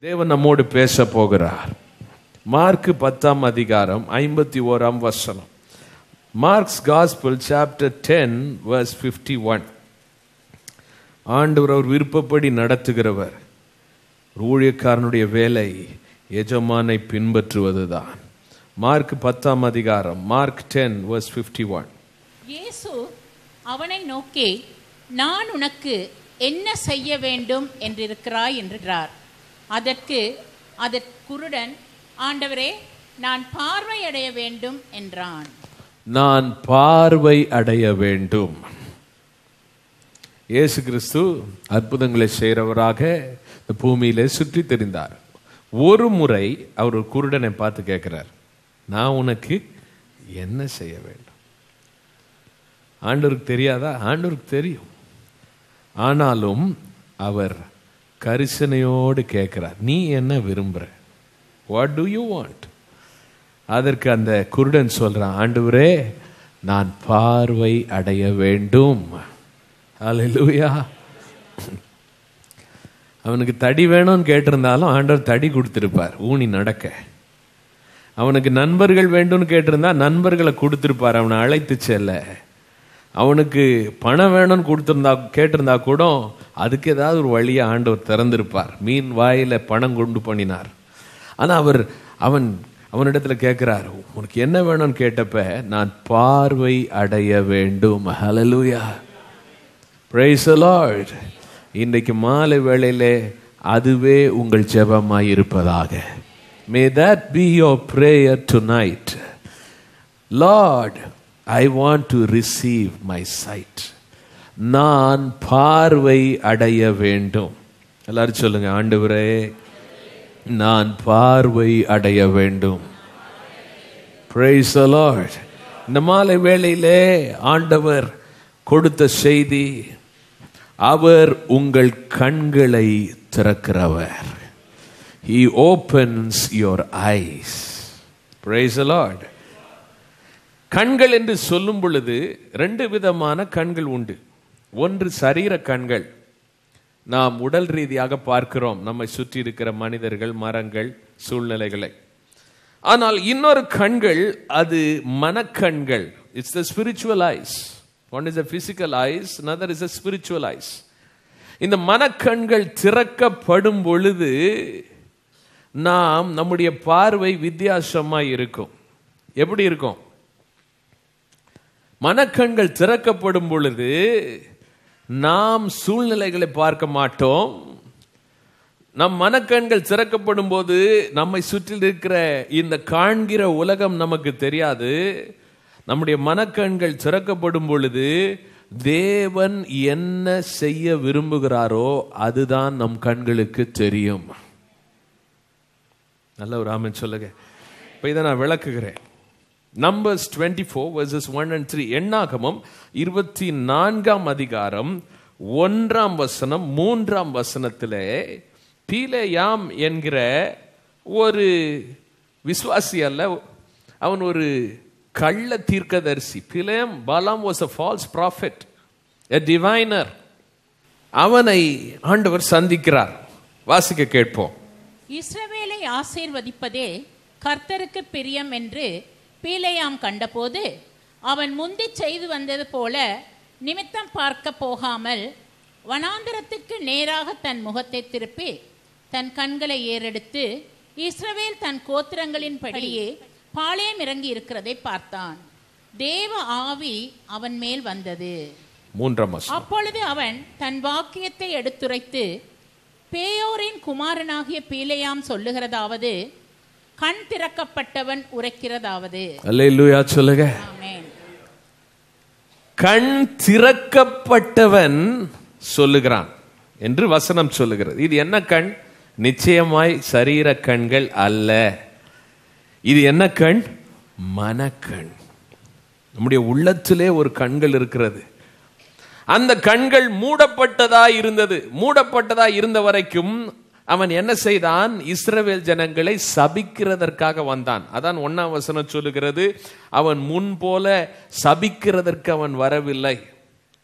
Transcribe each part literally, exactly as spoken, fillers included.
தேவன் நம்மோடு பேச போகிறார். மார்க் பத்தாம் அதிகாரம் ஐம்பத்தி ஓராம் வசனம். Mark's gospel chapter ten verse fifty-one. ஆண்டவர் அவர் விருப்பப்படி நடத்துகிறவர். ஊழியக்காரனுடைய வேலை எஜமானை பின்பற்றுவதுதான். மார்க் பத்தாம் அதிகாரம், மார்க் டென் verse fifty-one. இயேசு அவனை நோக்கி, நான் உனக்கு என்ன செய்ய வேண்டும் என்றிருக்கிறாய் என்றார். அதற்கு அதற்கு குருடன், ஆண்டவரே, நான் பார்வை அடைய வேண்டும் என்றான். நான் பார்வை அடைய வேண்டும். இயேசு கிறிஸ்து அற்புதங்களை செய்கிறவராக இந்த பூமியிலே சுற்றி தெரிந்தார். ஒரு முறை அவர் ஒரு குருடனை பார்த்து கேட்கிறார், நான் உனக்கு என்ன செய்ய வேண்டும்? ஆண்டவருக்கு தெரியாதா? ஆண்டவருக்கு தெரியும். ஆனாலும் அவர் கரிசனையோடு கேட்கிறார், நீ என்ன விரும்புற? What do you want? அதற்கு அந்த குருடன் சொல்றான், ஆண்டவரே, நான் பார்வை அடைய வேண்டும். ஹல்லேலூயா. அவனுக்கு தடி வேணும்னு கேட்டிருந்தாலும் ஆண்டவர் தடி கொடுத்திருப்பார் ஊனி நடக்க. அவனுக்கு நண்பர்கள் வேண்டும்னு கேட்டிருந்தா நண்பர்களை கொடுத்திருப்பார் அவனை அழைத்து செல்ல. அவனுக்கு பணம் வேணும்னு கொடுத்திருந்தா கேட்டிருந்தா கூட அதுக்கு ஏதாவது ஒரு வழியை ஆண்டவர் திறந்திருப்பார். மீன் வாயில பணம் கொண்டு பண்ணினார். ஆனா அவர் அவன் அவனிடத்துல கேட்கிறார், உனக்கு என்ன வேணும்னு கேட்டப்ப, நான் பார்வை அடைய வேண்டும். ஹல்லேலூயா. Praise the Lord. இன்றைக்கு மாலை வேளையிலே அதுவே உங்கள் ஜெபமாய் இருப்பதாக. May that be your prayer tonight. Lord, I want to receive my sight. நான் பார்வை அடைய வேண்டும். எல்லாரும் சொல்லுங்க, ஆண்டவரே, நான் பார்வை அடைய வேண்டும். Praise the Lord. இந்த மாலை வேளையிலே ஆண்டவர் கொடுத்த செய்தி, அவர் உங்கள் கண்களை திறக்கிறவர். He opens your eyes. Praise the Lord. கண்கள் என்று சொல்லும் பொழுது ரெண்டு விதமான கண்கள் உண்டு. ஒன்று சரீர கண்கள், நாம் உடல் ரீதியாக பார்க்கிறோம் நம்மை சுற்றி இருக்கிற மனிதர்கள், மரங்கள், சூழ்நிலைகளை. ஆனால் இன்னொரு கண்கள் அது மனக்கண்கள். It's the spiritual eyes. One is a physical eyes, another is a spiritual eyes. இந்த மனக்கண்கள் திறக்கப்படும் பொழுது நாம் நம்முடைய பார்வை வித்தியாசமாய் இருக்கும். எப்படி இருக்கும்? மனக்கண்கள் திறக்கப்படும் பொழுது நாம் சூழ்நிலைகளை பார்க்க மாட்டோம். நம் மனக்கண்கள் திறக்கப்படும் போது நம்மை சுற்றி இருக்கிற இந்த காண்கிற உலகம் நமக்கு தெரியாது. நம்முடைய மனக்கண்கள் திறக்கப்படும் பொழுது தேவன் என்ன செய்ய விரும்புகிறாரோ அதுதான் நம் கண்களுக்கு தெரியும். நல்ல ஒரு ஆமென் சொல்லுங்க. இப்ப இதை நான் விளக்குகிறேன். Numbers twenty-four verses one and three. எண்ணாகமம் இருபத்தி நான்காம் அதிகாரம் ஒன்றாம் வசனம் மூன்றாம் வசனத்திலே பீலேயாம் என்கிற ஒரு விசுவாசி அல்ல, அவன் ஒரு கள்ள தீர்க்கதரிசி. பிலேம் பாலாம் was a false prophet, a diviner. அவனை ஆண்டவர் சந்திக்கிறார். வாசிக்க கேட்போம். இஸ்ரவேலை ஆசீர்வதிப்பதே கர்த்தருக்கு பிரியம் என்று பீலேயாம் கண்டபோது அவன் முந்தி செய்து வந்தது போல நிமித்தம் பார்க்க போகாமல் வனாந்தரத்துக்கு நேராக தன் முகத்தை திருப்பி தன் கண்களை ஏறெடுத்து இஸ்ரவேல் தன் கோத்திரங்களின் படியே பாளையம் இறங்கி இருக்கிறதை பார்த்தான். தேவ ஆவி அவன் மேல் வந்தது. மூன்றாம் வசனம். அப்பொழுது அவன் தன் வாக்கியத்தை எடுத்துரைத்து, பேயோரின் குமாரனாகிய பீலேயாம் சொல்லுகிறதாவது, கண் திறக்கப்பட்டவன் உரைக்கிறதாவது. அல்லேலூயா சொல்லுங்க. ஆமென். கண் திறக்கப்பட்டவன் சொல்லுகிறான் என்று வசனம் சொல்லுகிறது. இது என்ன கண்? நிச்சயமாய் சரீர கண்கள் அல்ல. இது என்ன கண்? மனக்கண். நம்முடைய உள்ளத்திலே ஒரு கண்கள் இருக்கிறது. அந்த கண்கள் மூடப்பட்டதா இருந்தது. மூடப்பட்டதா இருந்த வரைக்கும் அவன் என்ன செய்தான்? இஸ்ரவேல் ஜனங்களை சபிக்கிறதற்காக வந்தான். அதான் ஒன்னாம் வசனம் சொல்லுகிறது, அவன் முன் போல சபிக்கிறதற்கு அவன் வரவில்லை.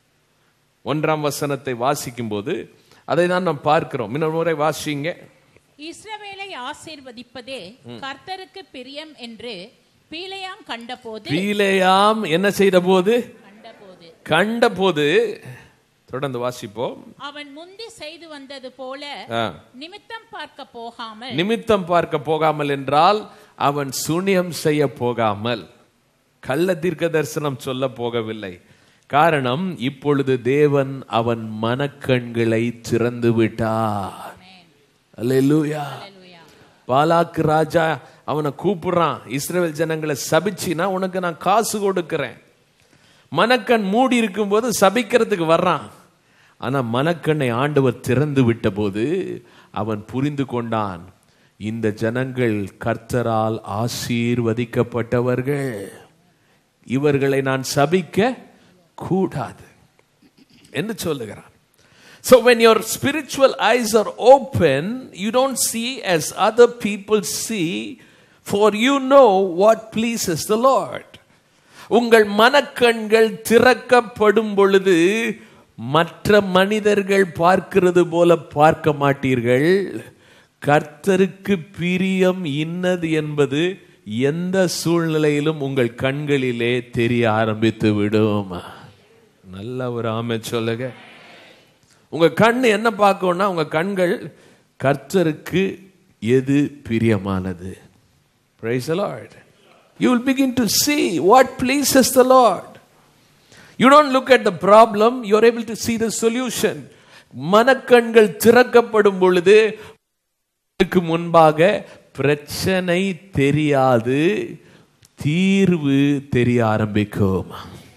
ஒன்றாம் வசனத்தை வாசிக்கும் போது அதை தான் நாம் பார்க்கிறோம். இன்னொரு முறை வாசிங்க. இஸ்ரவேலை ஆசீர்வதிப்பதே கர்த்தருக்கு பிரியம் என்று பீலேயாம் கண்டபோது பீலேயாம் என்ன செய்த போது கண்டபோது கண்டபோது தொடர்ந்து வாசிப்போம். அவன் முந்தி செய்து வந்தது போல நிமித்தம் பார்க்க போகாமல் நிமித்தம் பார்க்க போகாமல் என்றால் அவன் சூனியம் செய்ய போகாமல், கள்ள தீர்க்க தரிசனம் சொல்ல போகவில்லை. காரணம், இப்பொழுது தேவன் அவன் மனக்கண்களை திறந்து விட்டார். அல்லேலூயா. பாலாக்கு ராஜா அவனை கூப்பிடுறான், இஸ்ரவேல் ஜனங்களை சபிச்சினா உனக்கு நான் காசு கொடுக்கிறேன். மனக்கண் மூடி இருக்கும் போது சபிக்கிறதுக்கு வர்றான். ஆனா மனக்கண்ணை ஆண்டவர் திறந்து விட்ட போது அவன் புரிந்து கொண்டான், இந்த ஜனங்கள் கர்த்தரால் ஆசீர்வதிக்கப்பட்டவர்கள், இவர்களை நான் சபிக்க கூடாது என்று சொல்லுகிறான். So when your spiritual eyes are open, you don't see as other people see, for you know what pleases the Lord. உங்கள் மனக்கண்கள் திறக்கப்படும் பொழுது மற்ற மனிதர்கள் பார்க்கிறது போல பார்க்க மாட்டீர்கள். கர்த்தருக்கு பிரியம் இன்னது என்பது எந்த சூழ்நிலையிலும் உங்கள் கண்களிலே தெரிய ஆரம்பித்து விடும். நல்ல ஒரு ஆமென் சொல்லுங்க. உங்க கண் என்ன பார்க்கணும்னா, உங்க கண்கள் கர்த்தருக்கு எது பிரியமானது. Praise the Lord. You will begin to see what pleases the Lord. You don't look at the problem, you are able to see the solution. மனக்கண்கள் திறக்கப்படும் பொழுது முன்பாக பிரச்சனை தெரியாது, தீர்வு தெரிய ஆரம்பிக்கும்.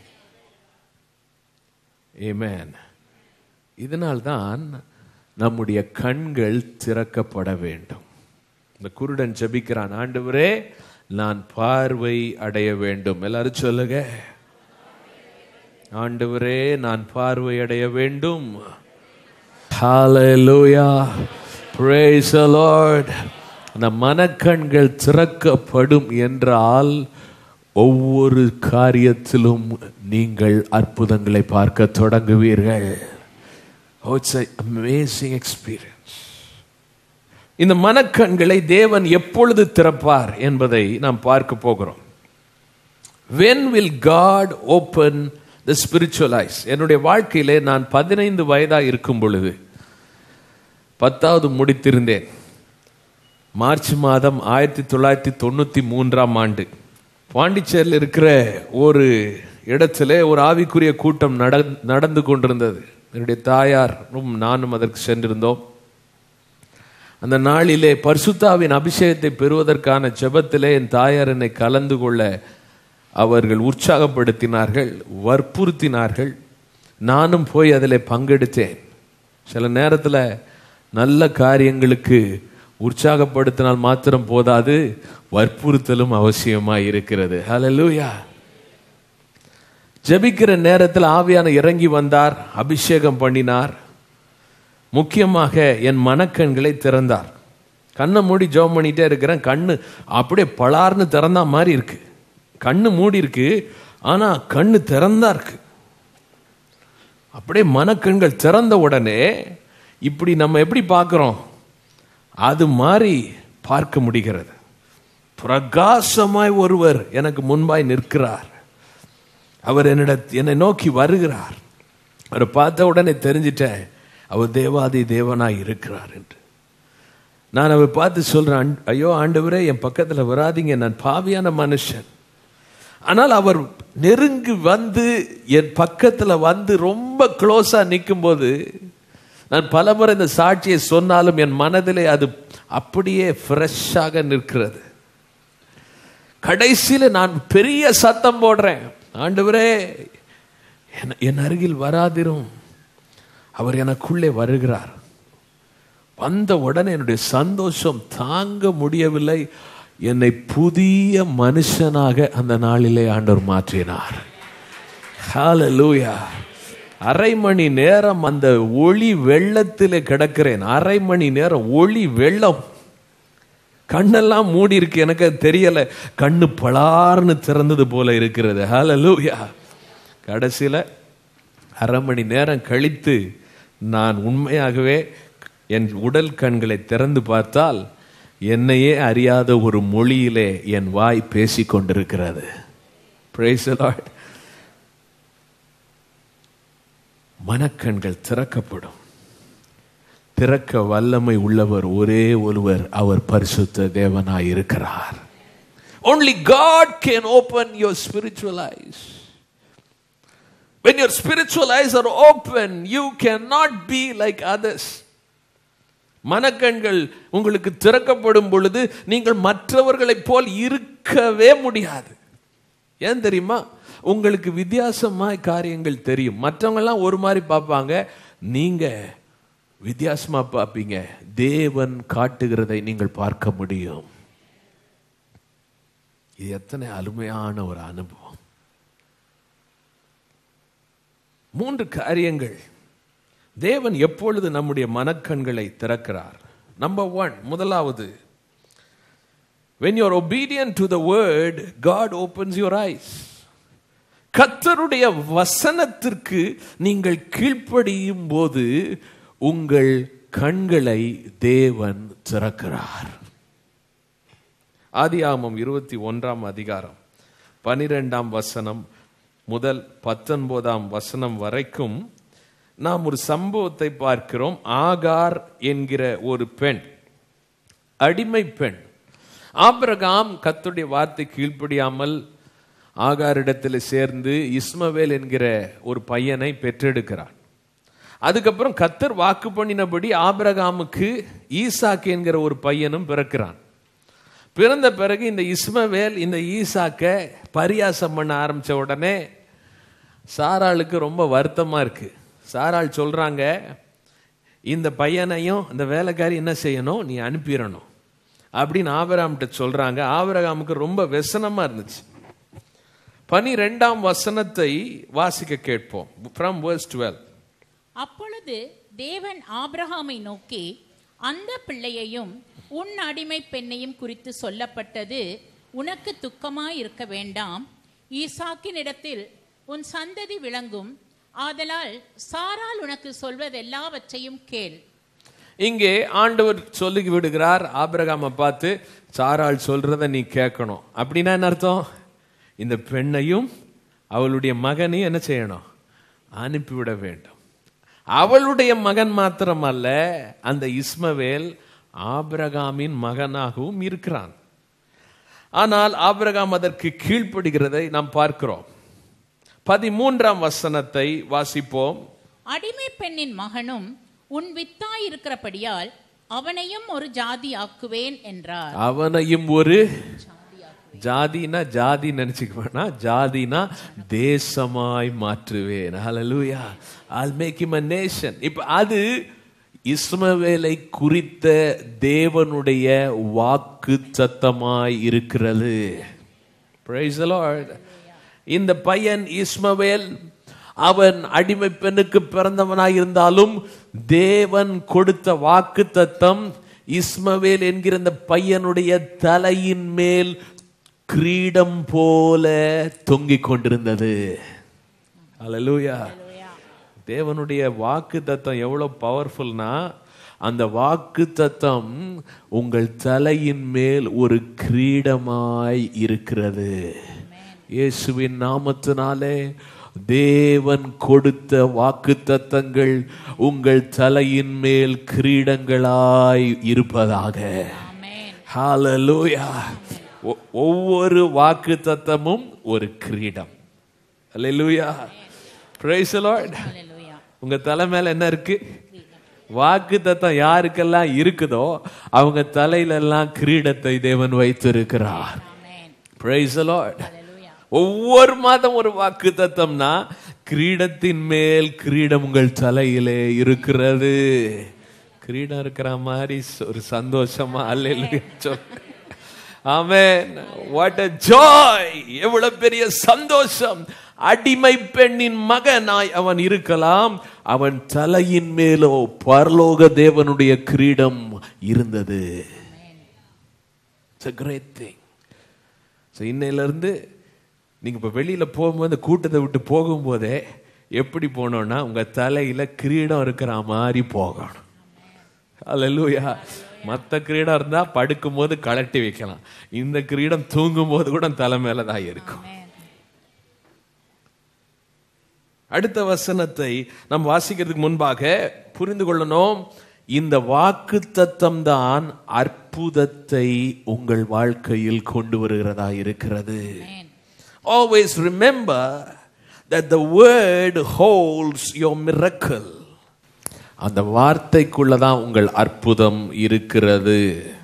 ஆமென். இதனால்தான் நம்முடைய கண்கள் திறக்கப்பட வேண்டும். இந்த குருடன் ஜெபிக்கிறான், ஆண்டவரே நான் பார்வை அடைய வேண்டும். எல்லாரும் சொல்லுங்க, ஆண்டவரே நான் பார்வை அடைய வேண்டும். Hallelujah. Praise the Lord. அந்த மனக்கண்கள் திறக்கப்படும் என்றால் ஒவ்வொரு காரியத்திலும் நீங்கள் அற்புதங்களை பார்க்க தொடங்குவீர்கள். Oh, it's an amazing experience. இந்த மனக்கண்களை தேவன் எப்பொழுது திறப்பார் என்பதை நாம் பார்க்க போகிறோம். When will God open the spiritual eyes? என்னுடைய வாழ்க்கையிலே நான் பதினைந்து வயதா இருக்கும் பொழுது, பத்தாவது முடித்திருந்தேன். மார்ச் மாதம் ஆயிரத்தி தொள்ளாயிரத்தி தொண்ணூத்தி மூன்றாம் ஆண்டு பாண்டிச்சேரியில் இருக்கிற ஒரு இடத்துல ஒரு ஆவிக்குரிய கூட்டம் நடந்து கொண்டிருந்தது. என்னுடைய தாயாரும் நானும் அதற்கு சென்றிருந்தோம். அந்த நாளிலே பரிசுத்தாவின் அபிஷேகத்தை பெறுவதற்கான ஜெபத்திலே என் தாயார் என்னை கலந்து கொள்ள அவர்கள் உற்சாகப்படுத்தினார்கள், வற்புறுத்தினார்கள். நானும் போய் அதில் பங்கெடுத்தேன். சில நேரத்தில் நல்ல காரியங்களுக்கு உற்சாகப்படுத்தினால் மாத்திரம் போதாது, வற்புறுத்தலும் அவசியமாக இருக்கிறது. ஹல்லேலூயா. ஜெபிக்கிற நேரத்தில் ஆவியான இறங்கி வந்தார், அபிஷேகம் பண்ணினார். முக்கியமாக என் மனக்கண்களை திறந்தார். கண்ணை மூடி ஜெபம் பண்ணிட்டே இருக்கிறேன். கண்ணு அப்படியே பலார்னு திறந்தா மாதிரி இருக்கு. கண்ணு மூடி இருக்கு, ஆனா கண்ணு திறந்தா இருக்கு. அப்படியே மனக்கண்கள் திறந்த உடனே இப்படி நம்ம எப்படி பார்க்கிறோம் அது மாதிரி பார்க்க முடிகிறது. பிரகாசமாய் ஒருவர் எனக்கு முன்பாய் நிற்கிறார். அவர் என்னிட என்னை நோக்கி வருகிறார். அவரை பார்த்த உடனே தெரிஞ்சிட்டேன், அவர் தேவாதி தேவனாய் இருக்கிறார் என்று. நான் அவர் பார்த்து சொல்றேன், ஐயோ ஆண்டவரே என் பக்கத்தில் வராதிங்க, நான் பாவியான மனுஷன். ஆனால் அவர் நெருங்கி வந்து என் பக்கத்தில் வந்து ரொம்ப க்ளோஸா நிற்கும் போது, நான் பலமுறை இந்த சாட்சியை சொன்னாலும் என் மனதிலே அது அப்படியே ஃப்ரெஷ்ஷாக நிற்கிறது. கடைசியில் நான் பெரிய சத்தம் போடுறேன், ஆண்டவரே என் அருகில் வராதிரும். அவர் எனக்குள்ளே வருகிறார். வந்த உடனே என்னுடைய சந்தோஷம் தாங்க முடியவில்லை. என்னை புதிய மனுஷனாக அந்த நாளிலே ஆண்டவர் மாற்றினார். ஹல்லேலூயா. அரை மணி நேரம் அந்த ஒளி வெள்ளத்திலே கிடக்கிறேன். அரை மணி நேரம் ஒளி வெள்ளம். கண்ணெல்லாம் மூடி இருக்கு, எனக்கு தெரியல. கண்ணு பலார்னு திறந்தது போல இருக்கிறது. ஹல்லேலூயா. கடைசியில் அரை மணி நேரம் கழித்து நான் உண்மையாகவே என் உடல் கண்களை திறந்து பார்த்தால் என்னையே அறியாத ஒரு மொழியிலே என் வாய் பேசிக் கொண்டிருக்கிறது. Praise the Lord. மனக்கண்கள் திறக்கப்படும். திறக்க வல்லமை உள்ளவர் ஒரே ஒருவர், அவர் பரிசுத்த தேவனாய் இருக்கிறார். Only God can open your spiritual eyes. When your spiritual eyes are open, you cannot be like others. மனக்கண்கள் உங்களுக்கு திறக்கப்படும் பொழுது நீங்கள் மற்றவர்களைப் போல் இருக்கவே முடியாது. ஏன் தெரியுமா? உங்களுக்கு வித்தியாசமாய் காரியங்கள் தெரியும். மற்றவங்க எல்லாம் ஒரு மாதிரி பார்ப்பாங்க, நீங்க வித்தியாசமா பார்ப்பீங்க. தேவன் காட்டுகிறதை நீங்கள் பார்க்க முடியும். இது எத்தனை அருமையான ஒரு அனுபவம். மூன்று காரியங்கள் தேவன் எப்பொழுது நம்முடைய மனக்கண்களை திறக்கிறார். நம்பர் ஒன், முதலாவது, when you are obedient to the word, God opens your eyes. கர்த்தருடைய வசனத்திற்கு நீங்கள் கீழ்ப்படியும் போது உங்கள் கண்களை தேவன் திறக்கிறார். ஆதியாகமம் இருபத்தி ஒன்றாம் அதிகாரம் பனிரெண்டாம் வசனம் முதல் பத்தொன்பதாம் வசனம் வரைக்கும் நாம் ஒரு சம்பவத்தை பார்க்கிறோம். ஆகார் என்கிற ஒரு பெண், அடிமை பெண். ஆபிரகாம் கர்த்தருடைய வார்த்தை கீழ்ப்படியாமல் ஆகாரிடத்தில் சேர்ந்து இஸ்மவேல் என்கிற ஒரு பையனை பெற்றெடுக்கிறார். அதுக்கப்புறம் கர்த்தர் வாக்கு பண்ணினபடி ஆபிரகாமுக்கு ஈசாக்கு என்கிற ஒரு பையனும் பிறக்கிறான். பிறந்த பிறகு இந்த இஸ்மவேல் இந்த ஈசாக்க பரியாசம் பண்ண ஆரம்பிச்ச உடனே சாராளுக்கு ரொம்ப வருத்தமா இருக்கு. சாராள் சொல்றாங்க, இந்த பையனையும் இந்த வேலைக்காரி என்ன செய்யணும், நீ அனுப்பிடணும் அப்படின்னு ஆபிரகாம்கிட்ட சொல்றாங்க. ஆபிரகாமுக்கு ரொம்ப வெசனமா இருந்துச்சு. பனிரெண்டாம் வசனத்தை வாசிக்க கேட்போம். from verse twelve. அப்பொழுது தேவன் ஆபிரகாமை நோக்கி, அந்த பிள்ளையையும் உன் அடிமை பெண்ணையும் குறித்து சொல்லப்பட்டது உனக்கு துக்கமாய் இருக்க வேண்டாம். ஈசாக்கினிடத்தில் உன் சந்ததி விளங்கும். ஆதலால் சாராள் உனக்கு சொல்வதெல்லாவற்றையும் கேள். இங்கே ஆண்டவர் சொல்லி விடுகிறார் ஆபிரகாமை பார்த்து, சாராள் சொல்றத நீ கேட்கணும். அப்படின்னா என்ன அர்த்தம்? இந்த பெண்ணையும் அவளுடைய மகனையும் என்ன செய்யணும், அனுப்பிவிட வேண்டும். அவளுடைய மகன் மாத்திரம் அல்ல, அந்த இஸ்மவேல் ஆபிரகாமின் மகனாகவும் இருக்கிறான். ஆனால் ஆபிரகாம் அதற்கு கீழ்ப்படுகிறதை நாம் பார்க்கிறோம். பதிமூன்றாம் வசனத்தை வாசிப்போம். அடிமை பெண்ணின் மகனும் உன் வித்தாய் இருக்கிறபடியால் அவனையும் ஒரு ஜாதி ஆக்குவேன் என்றார். அவனையும் ஒரு ஜாதினா ஜாதி நினைச்சுக்குவேனா, ஜாதினா தேசமாய் மாற்றுவேன். ஹல்லேலூயா. I'll make him a nation. இப்ப அது இஸ்மவேலை குறித்த தேவனுடைய வாக்கு சத்தமாய் இருக்கிறது. Praise the Lord. இந்த பையன் இஸ்மவேல், அவன் அடிமை பெண்ணுக்கு பிறந்தவனாய் இருந்தாலும் தேவன் கொடுத்த வாக்கு தத்தம் இஸ்மவேல் என்கிற இந்த பையனுடைய தலையின் மேல் கிரீடம் போல தொங்கிக் கொண்டிருந்தது. ஹல்லேலூயா. தேவனுடைய வாக்கு தத்தம் எவ்வளவு பவர்ஃபுல்னா, அந்த வாக்கு தத்தம் உங்கள் தலையின் மேல் ஒரு கிரீடமாய் இருக்கிறது. இயேசுவின் நாமத்தினாலே தேவன் கொடுத்த வாக்கு தத்தங்கள் உங்கள் தலையின் மேல் கிரீடங்களாய் இருப்பதாக. ஹல்லேலூயா. ஒவ்வொரு வாக்கு தத்தமும் ஒரு கிரீடம். ஹல்லேலூயா. Praise the Lord. உங்க தலை மேல என்ன இருக்கு? வாக்கு தத்தம் யாருக்கெல்லாம் இருக்குதோ அவங்க தலையில எல்லாம் கிரீடத்தை தேவன் வைத்திருக்கிறார். Praise the Lord. ஒவ்வொரு மாதம் ஒரு வாக்கு தத்தம்னா கிரீடத்தின் மேல் கிரீடம் உங்கள் தலையிலே இருக்கிறது. கிரீடம் இருக்கிற மாதிரி ஒரு சந்தோஷமா அல்லேலூயா சொல்லுங்க. ஆமென். What a joy. எவ்வளவு பெரிய சந்தோஷம். அடிமை பெண்ணின் மகனாய் அவன் இருக்கலாம், அவன் தலையின் மேலோ பரலோக தேவனுடைய கிரீடம் இருந்தது. It's a great thing. So இன்னையில இருந்து நீங்க இப்ப வெளியில போகும்போது, கூட்டத்தை விட்டு போகும்போதே எப்படி போனோம்னா உங்க தலையில கிரீடம் இருக்கிற மாதிரி போகணும். அல்லேலூயா. மற்ற கிரீடம் இருந்தா படுக்கும் போது கலட்டி வைக்கலாம், இந்த கிரீடம் தூங்கும் போது கூட தலை மேலதான் இருக்கும். அடுத்த வசனத்தை நாம் வாசிக்கிறதுக்கு முன்பாக புரிந்து கொள்ளணும், இந்த வாக்குத்தத்தம் தான் அற்புதத்தை உங்கள் வாழ்க்கையில் கொண்டு வருகிறதா இருக்கிறது. Always remember that the word holds your miracle. அந்த வார்த்தைக்குள்ளதான் உங்கள் அற்புதம் இருக்கிறது.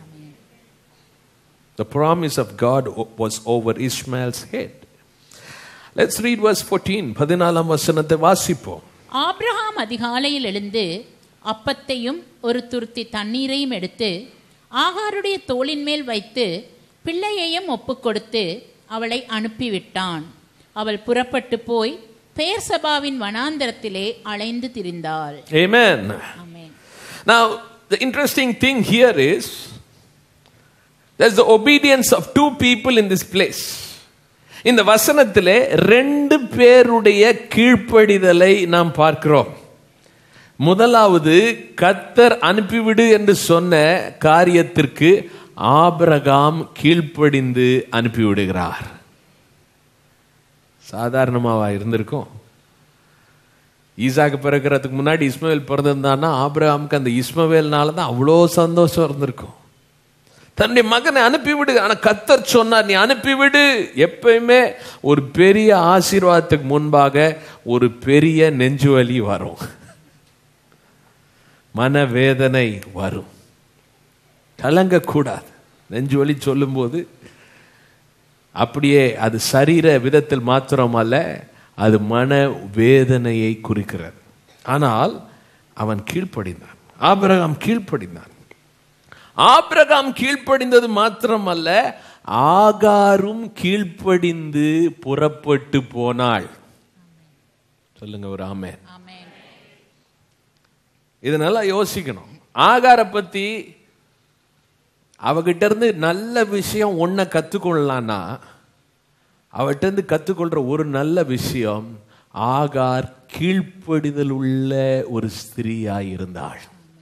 The promise of God was over Ishmael's head. Let's read verse fourteen. பதினாலாம் வசனத்தை வாசிப்போம். ஆபிரகாம் அதிகாலையில் எழுந்து அப்பத்தையும் ஒரு துருத்தி தண்ணீரையும் எடுத்து ஆகாருடைய தோளின் மேல் வைத்து பிள்ளையையும் ஒப்புக் கொடுத்து அவளை அனுப்பிவிட்டான். அவள் புறப்பட்டு போய் பெயர்சபாவின் வனாந்தரத்திலே அலைந்து திரிந்தாள். Amen. Amen. Now the interesting thing here is there's the obedience of two people in this place. இந்த வசனத்திலே ரெண்டு பேருடைய கீழ்ப்படிதலை நாம் பார்க்கிறோம். முதலாவது, கர்த்தர் அனுப்பிவிடு என்று சொன்ன காரியத்திற்கு ஆபிரகாம் கீழ்ப்படிந்து அனுப்பிவிடுகிறார். சாதாரணமாவா இருந்திருக்கும்? ஈசாக்கு பிறக்கிறதுக்கு முன்னாடி இஸ்மவேல் பிறந்திருந்தான்னா ஆபிரகாமுக்கு அந்த இஸ்மவேல்னால தான் அவ்வளோ சந்தோஷம் இருந்திருக்கும். தன்னுடைய மகனை அனுப்பிவிடு, ஆனா கர்த்தர் சொன்னார் நீ அனுப்பிவிடு. எப்பயுமே ஒரு பெரிய ஆசீர்வாதத்துக்கு முன்பாக ஒரு பெரிய நெஞ்சுவலி வரும், மனவேதனை வரும். கலங்கக்கூடாது. நெஞ்சுவலி சொல்லும் போது அப்படியே அது சரீர விதத்தில் மாத்திரம் அல்ல, அது மன வேதனையை குறிக்கிறது. ஆனால் அவன் கீழ்ப்படிந்தான், ஆபிரகாம் கீழ்ப்படிந்தான். ஆபிரகாம் கீழ்ப்படிந்தது மாத்திரம் அல்ல, ஆகாரும் கீழ்ப்படிந்து புறப்பட்டு போனாள். சொல்லுங்க ஒரு ஆமென். இதனால யோசிக்கணும். ஆகார பத்தி அவகிட்ட இருந்து நல்ல விஷயம் ஒன்ன கத்துக்கொள்ளலான்னா, அவகிட்ட இருந்து கத்துக்கொள்ற ஒரு நல்ல விஷயம், ஆகார் கீழ்ப்படிதல் உள்ள ஒரு ஸ்திரீயாய் இருந்தாள்.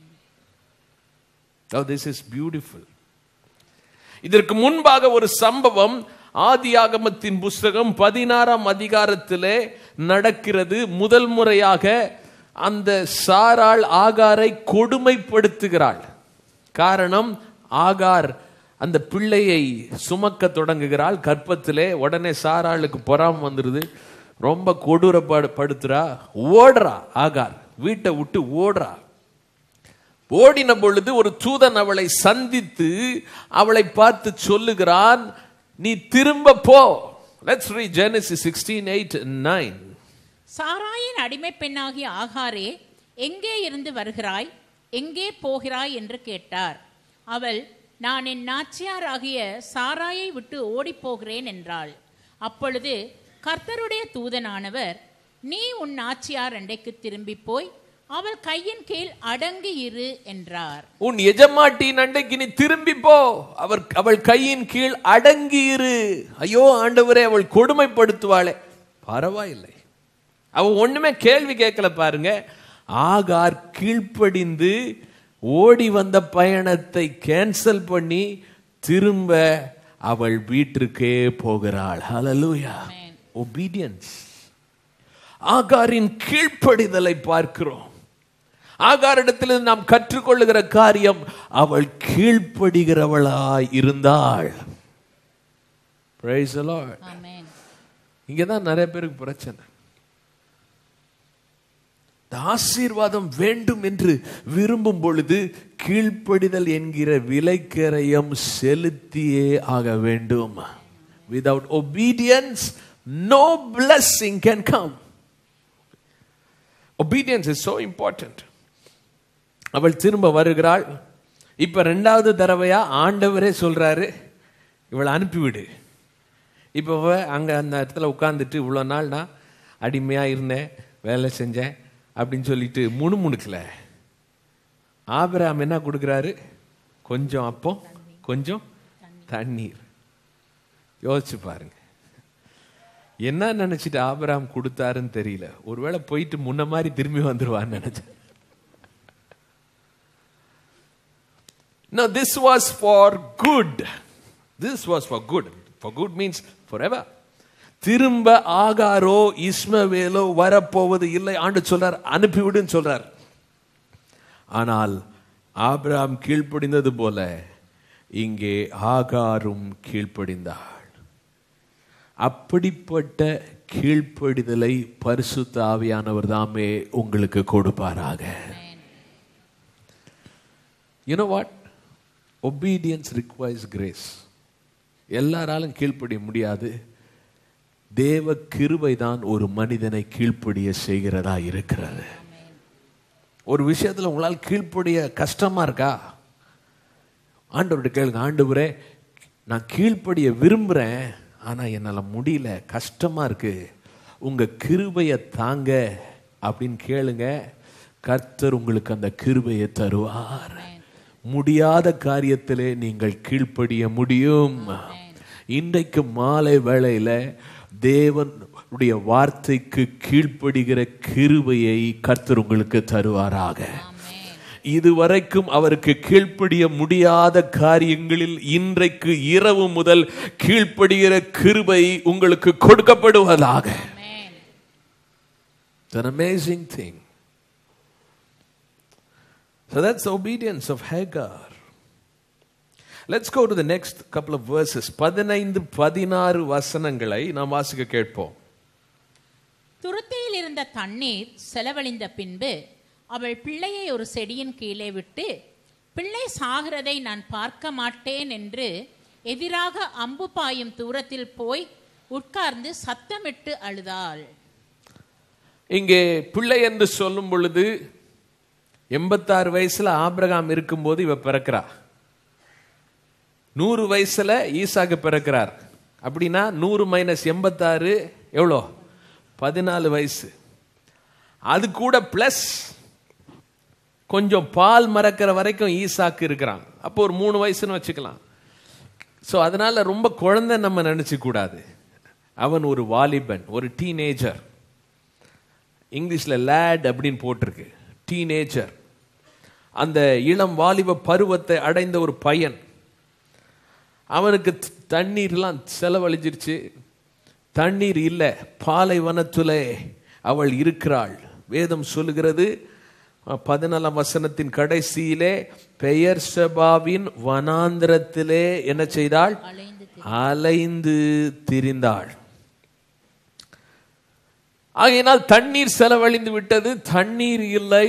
Oh, this is beautiful. இதற்கு முன்பாக ஒரு சம்பவம் ஆதியாகமத்தின் புஸ்தகம் பதினாறாம் அதிகாரத்திலே நடக்கிறது. முதல் முறையாக அந்த சாராள் ஆகாரை கொடுமைப்படுத்துகிறாள். காரணம், ஆகார் அந்த பிள்ளையை சுமக்க தொடங்குகிறாள் கற்பத்திலே. உடனே சாராளுக்கு பொறாம வந்துருது, ரொம்ப கொடூரப்படுத்துறா, ஓடுறா. ஆகார் வீட்டை விட்டு ஓடுறா. ஓடின பொழுது ஒரு தூதன் அவளை சந்தித்து அவளை பார்த்து சொல்லுகிறான், நீ திரும்ப போ. Let's read Genesis sixteen eight and nine. சாராயின் அடிமை பெண்ணாகிய ஆகாரே, எங்கே இருந்து வருகிறாய், எங்கே போகிறாய் என்று கேட்டார். அவள், நான் என் நாச்சியாராகிய சாராயை விட்டு ஓடி போகிறேன் என்றாள். அப்பொழுது கர்த்தருடைய தூதனானவர், நீ உன் நாச்சியார் அண்டைக்கு திரும்பி போய் அவள் கையின் கீழ் அடங்கி இரு என்றார். உன் எஜமாட்டியின் அண்டைக்கு நீ திரும்பி போ, அவர் அவள் கையின் கீழ் அடங்கி இரு. ஐயோ ஆண்டவரே, அவள் கொடுமைப்படுத்துவாளே. பரவாயில்லை, அவ ஒண்ணுமே கேள்வி கேட்கல. பாருங்க, ஆகார் கீழ்ப்படிந்து ஓடி வந்த பயணத்தை கேன்சல் பண்ணி திரும்ப அவள் வீட்டிற்கே போகிறாள். ஹல்லேலூயா. obedience. ஆகாரின் கீழ்ப்படிதலை பார்க்கிறோம். ஆகாரிடத்தில் நாம் கற்றுக்கொள்ளுகிற காரியம், அவள் கீழ்ப்படுகிறவளாய் இருந்தாள். Praise the Lord. Amen. இங்கதான் நிறைய பேருக்கு பிரச்சனை. ஆசீர்வாதம் வேண்டும் என்று விரும்பும் பொழுது கீழ்ப்படிதல் என்கிற விலைக்கரையம் செலுத்தியே ஆக வேண்டும். Without obedience, no blessing can come. Obedience is so important. அவள் திரும்ப வருகிறாள். இப்ப ரெண்டாவது தடவையா ஆண்டவரே சொல்றாரு, இவளை அனுப்பிவிடு. இப்போ அங்க அந்த இடத்துல உட்கார்ந்துட்டு, இவ்வளோ நாள் நான் அடிமையா இருந்தேன், வேலை செஞ்சேன் அப்படின்னு சொல்லிட்டு முணுமுணுக்கல. ஆபிரகாம் என்ன கொடுக்கிறாரு? கொஞ்சம் அப்பம், கொஞ்சம் தண்ணீர். யோசிச்சு பாருங்க, என்ன நினைச்சிட்டு ஆபிரகாம் கொடுத்தாருன்னு தெரியல. ஒருவேளை போயிட்டு முன்ன மாதிரி திரும்பி வந்துருவான்னு நினைச்சேன். Now this was for good. This was for good. For good means forever. திரும்ப ஆகாரோ இஸ்மவேலோ வரப்போவது இல்லை. ஆண்டு சொல்றார், அனுப்பிவிடுன்னு சொல்றார். ஆனால் ஆபிரகாம் கீழ்ப்படிந்தது போல இங்கே ஆகாரும் கீழ்ப்படிந்தாள். அப்படிப்பட்ட கீழ்ப்படிதலை பரிசுத்த ஆவியானவர் தாமே உங்களுக்கு கொடுப்பாராக. You know what? Obedience requires grace. எல்லாராலும் கீழ்ப்படிய முடியாது. தேவ கிருபை தான் ஒரு மனிதனை கீழ்ப்படிய செய்கிறதா இருக்கிறது. ஒரு விஷயத்துல உங்களால் கீழ்ப்படிய கஷ்டமா இருக்கா? ஆண்டவர்கிட்ட கேளுங்க, ஆண்டவரே நான் கீழ்ப்படிய விரும்புறேன், ஆனா என்னால முடியல, கஷ்டமா இருக்கு, உங்க கிருபையை தாங்க அப்படின்னு கேளுங்க. கர்த்தர் உங்களுக்கு அந்த கிருபையை தருவார். முடியாத காரியத்திலே நீங்கள் கீழ்ப்படிய முடியும். இன்றைக்கு மாலை வேளையில தேவனுடைய வார்த்தைக்கு கீழ்ப்படுகிற கிருபையை கர்த்தர் உங்களுக்கு தருவாராக. இதுவரைக்கும் அவருக்கு கீழ்ப்படிய முடியாத காரியங்களில் இன்றைக்கு இரவு முதல் கீழ்ப்படுகிற கிருபை உங்களுக்கு கொடுக்கப்படுவதாக. It's an amazing thing. So that's the obedience of Hagar. Let's go to the next couple of verses. பதினைந்து பதினாறு வசனங்களை நாம் வாசிக்க கேட்போம். துருத்தியில் இருந்த தண்ணீர் செலவழிந்த பின்பு அவள் பிள்ளையை ஒரு செடியின் கீழே விட்டு, பிள்ளை சாகிறதை நான் பார்க்க மாட்டேன் என்று எதிராக அம்பு பாயும் தூரத்தில் போய் உட்கார்ந்து சத்தமிட்டு அழுதாள். இங்கே பிள்ளை என்று சொல்லும் பொழுது எண்பத்தாறு வயசுல ஆபிரகாம் இருக்கும்போது இவ பிறக்கிறா. நூறு வயசுல ஈசாக்கு பிறக்கிறார். அப்படின்னா நூறு மைனஸ் எண்பத்தாறு எவ்வளோ? பதினாலு வயசு. அது கூட பிளஸ் கொஞ்சம் பால் மறக்கிற வரைக்கும் ஈசாக்கு இருக்கிறான். அப்போ ஒரு மூணு வயசுன்னு வச்சுக்கலாம். ஸோ அதனால ரொம்ப குழந்தை நம்ம நினைச்சு கூடாது. அவன் ஒரு வாலிபன், ஒரு டீனேஜர். இங்கிலீஷ்ல லேட் அப்படின்னு போட்டிருக்கு, டீனேஜர். அந்த இளம் வாலிப பருவத்தை அடைந்த ஒரு பையன். அவனுக்கு தண்ணீர்லாம் செலவழிஞ்சிருச்சு. தண்ணீர் இல்லை, பாலைவனத்திலே அவள் இருக்கிறாள். வேதம் சொல்லுகிறது பதினாலாம் வசனத்தின் கடைசியிலே, பெயர் செபாவின் வனாந்திரத்திலே என்ன செய்தாள்? அலைந்து திரிந்தாள். ஆகையினால் தண்ணீர் செலவழிந்து விட்டது, தண்ணீர் இல்லை,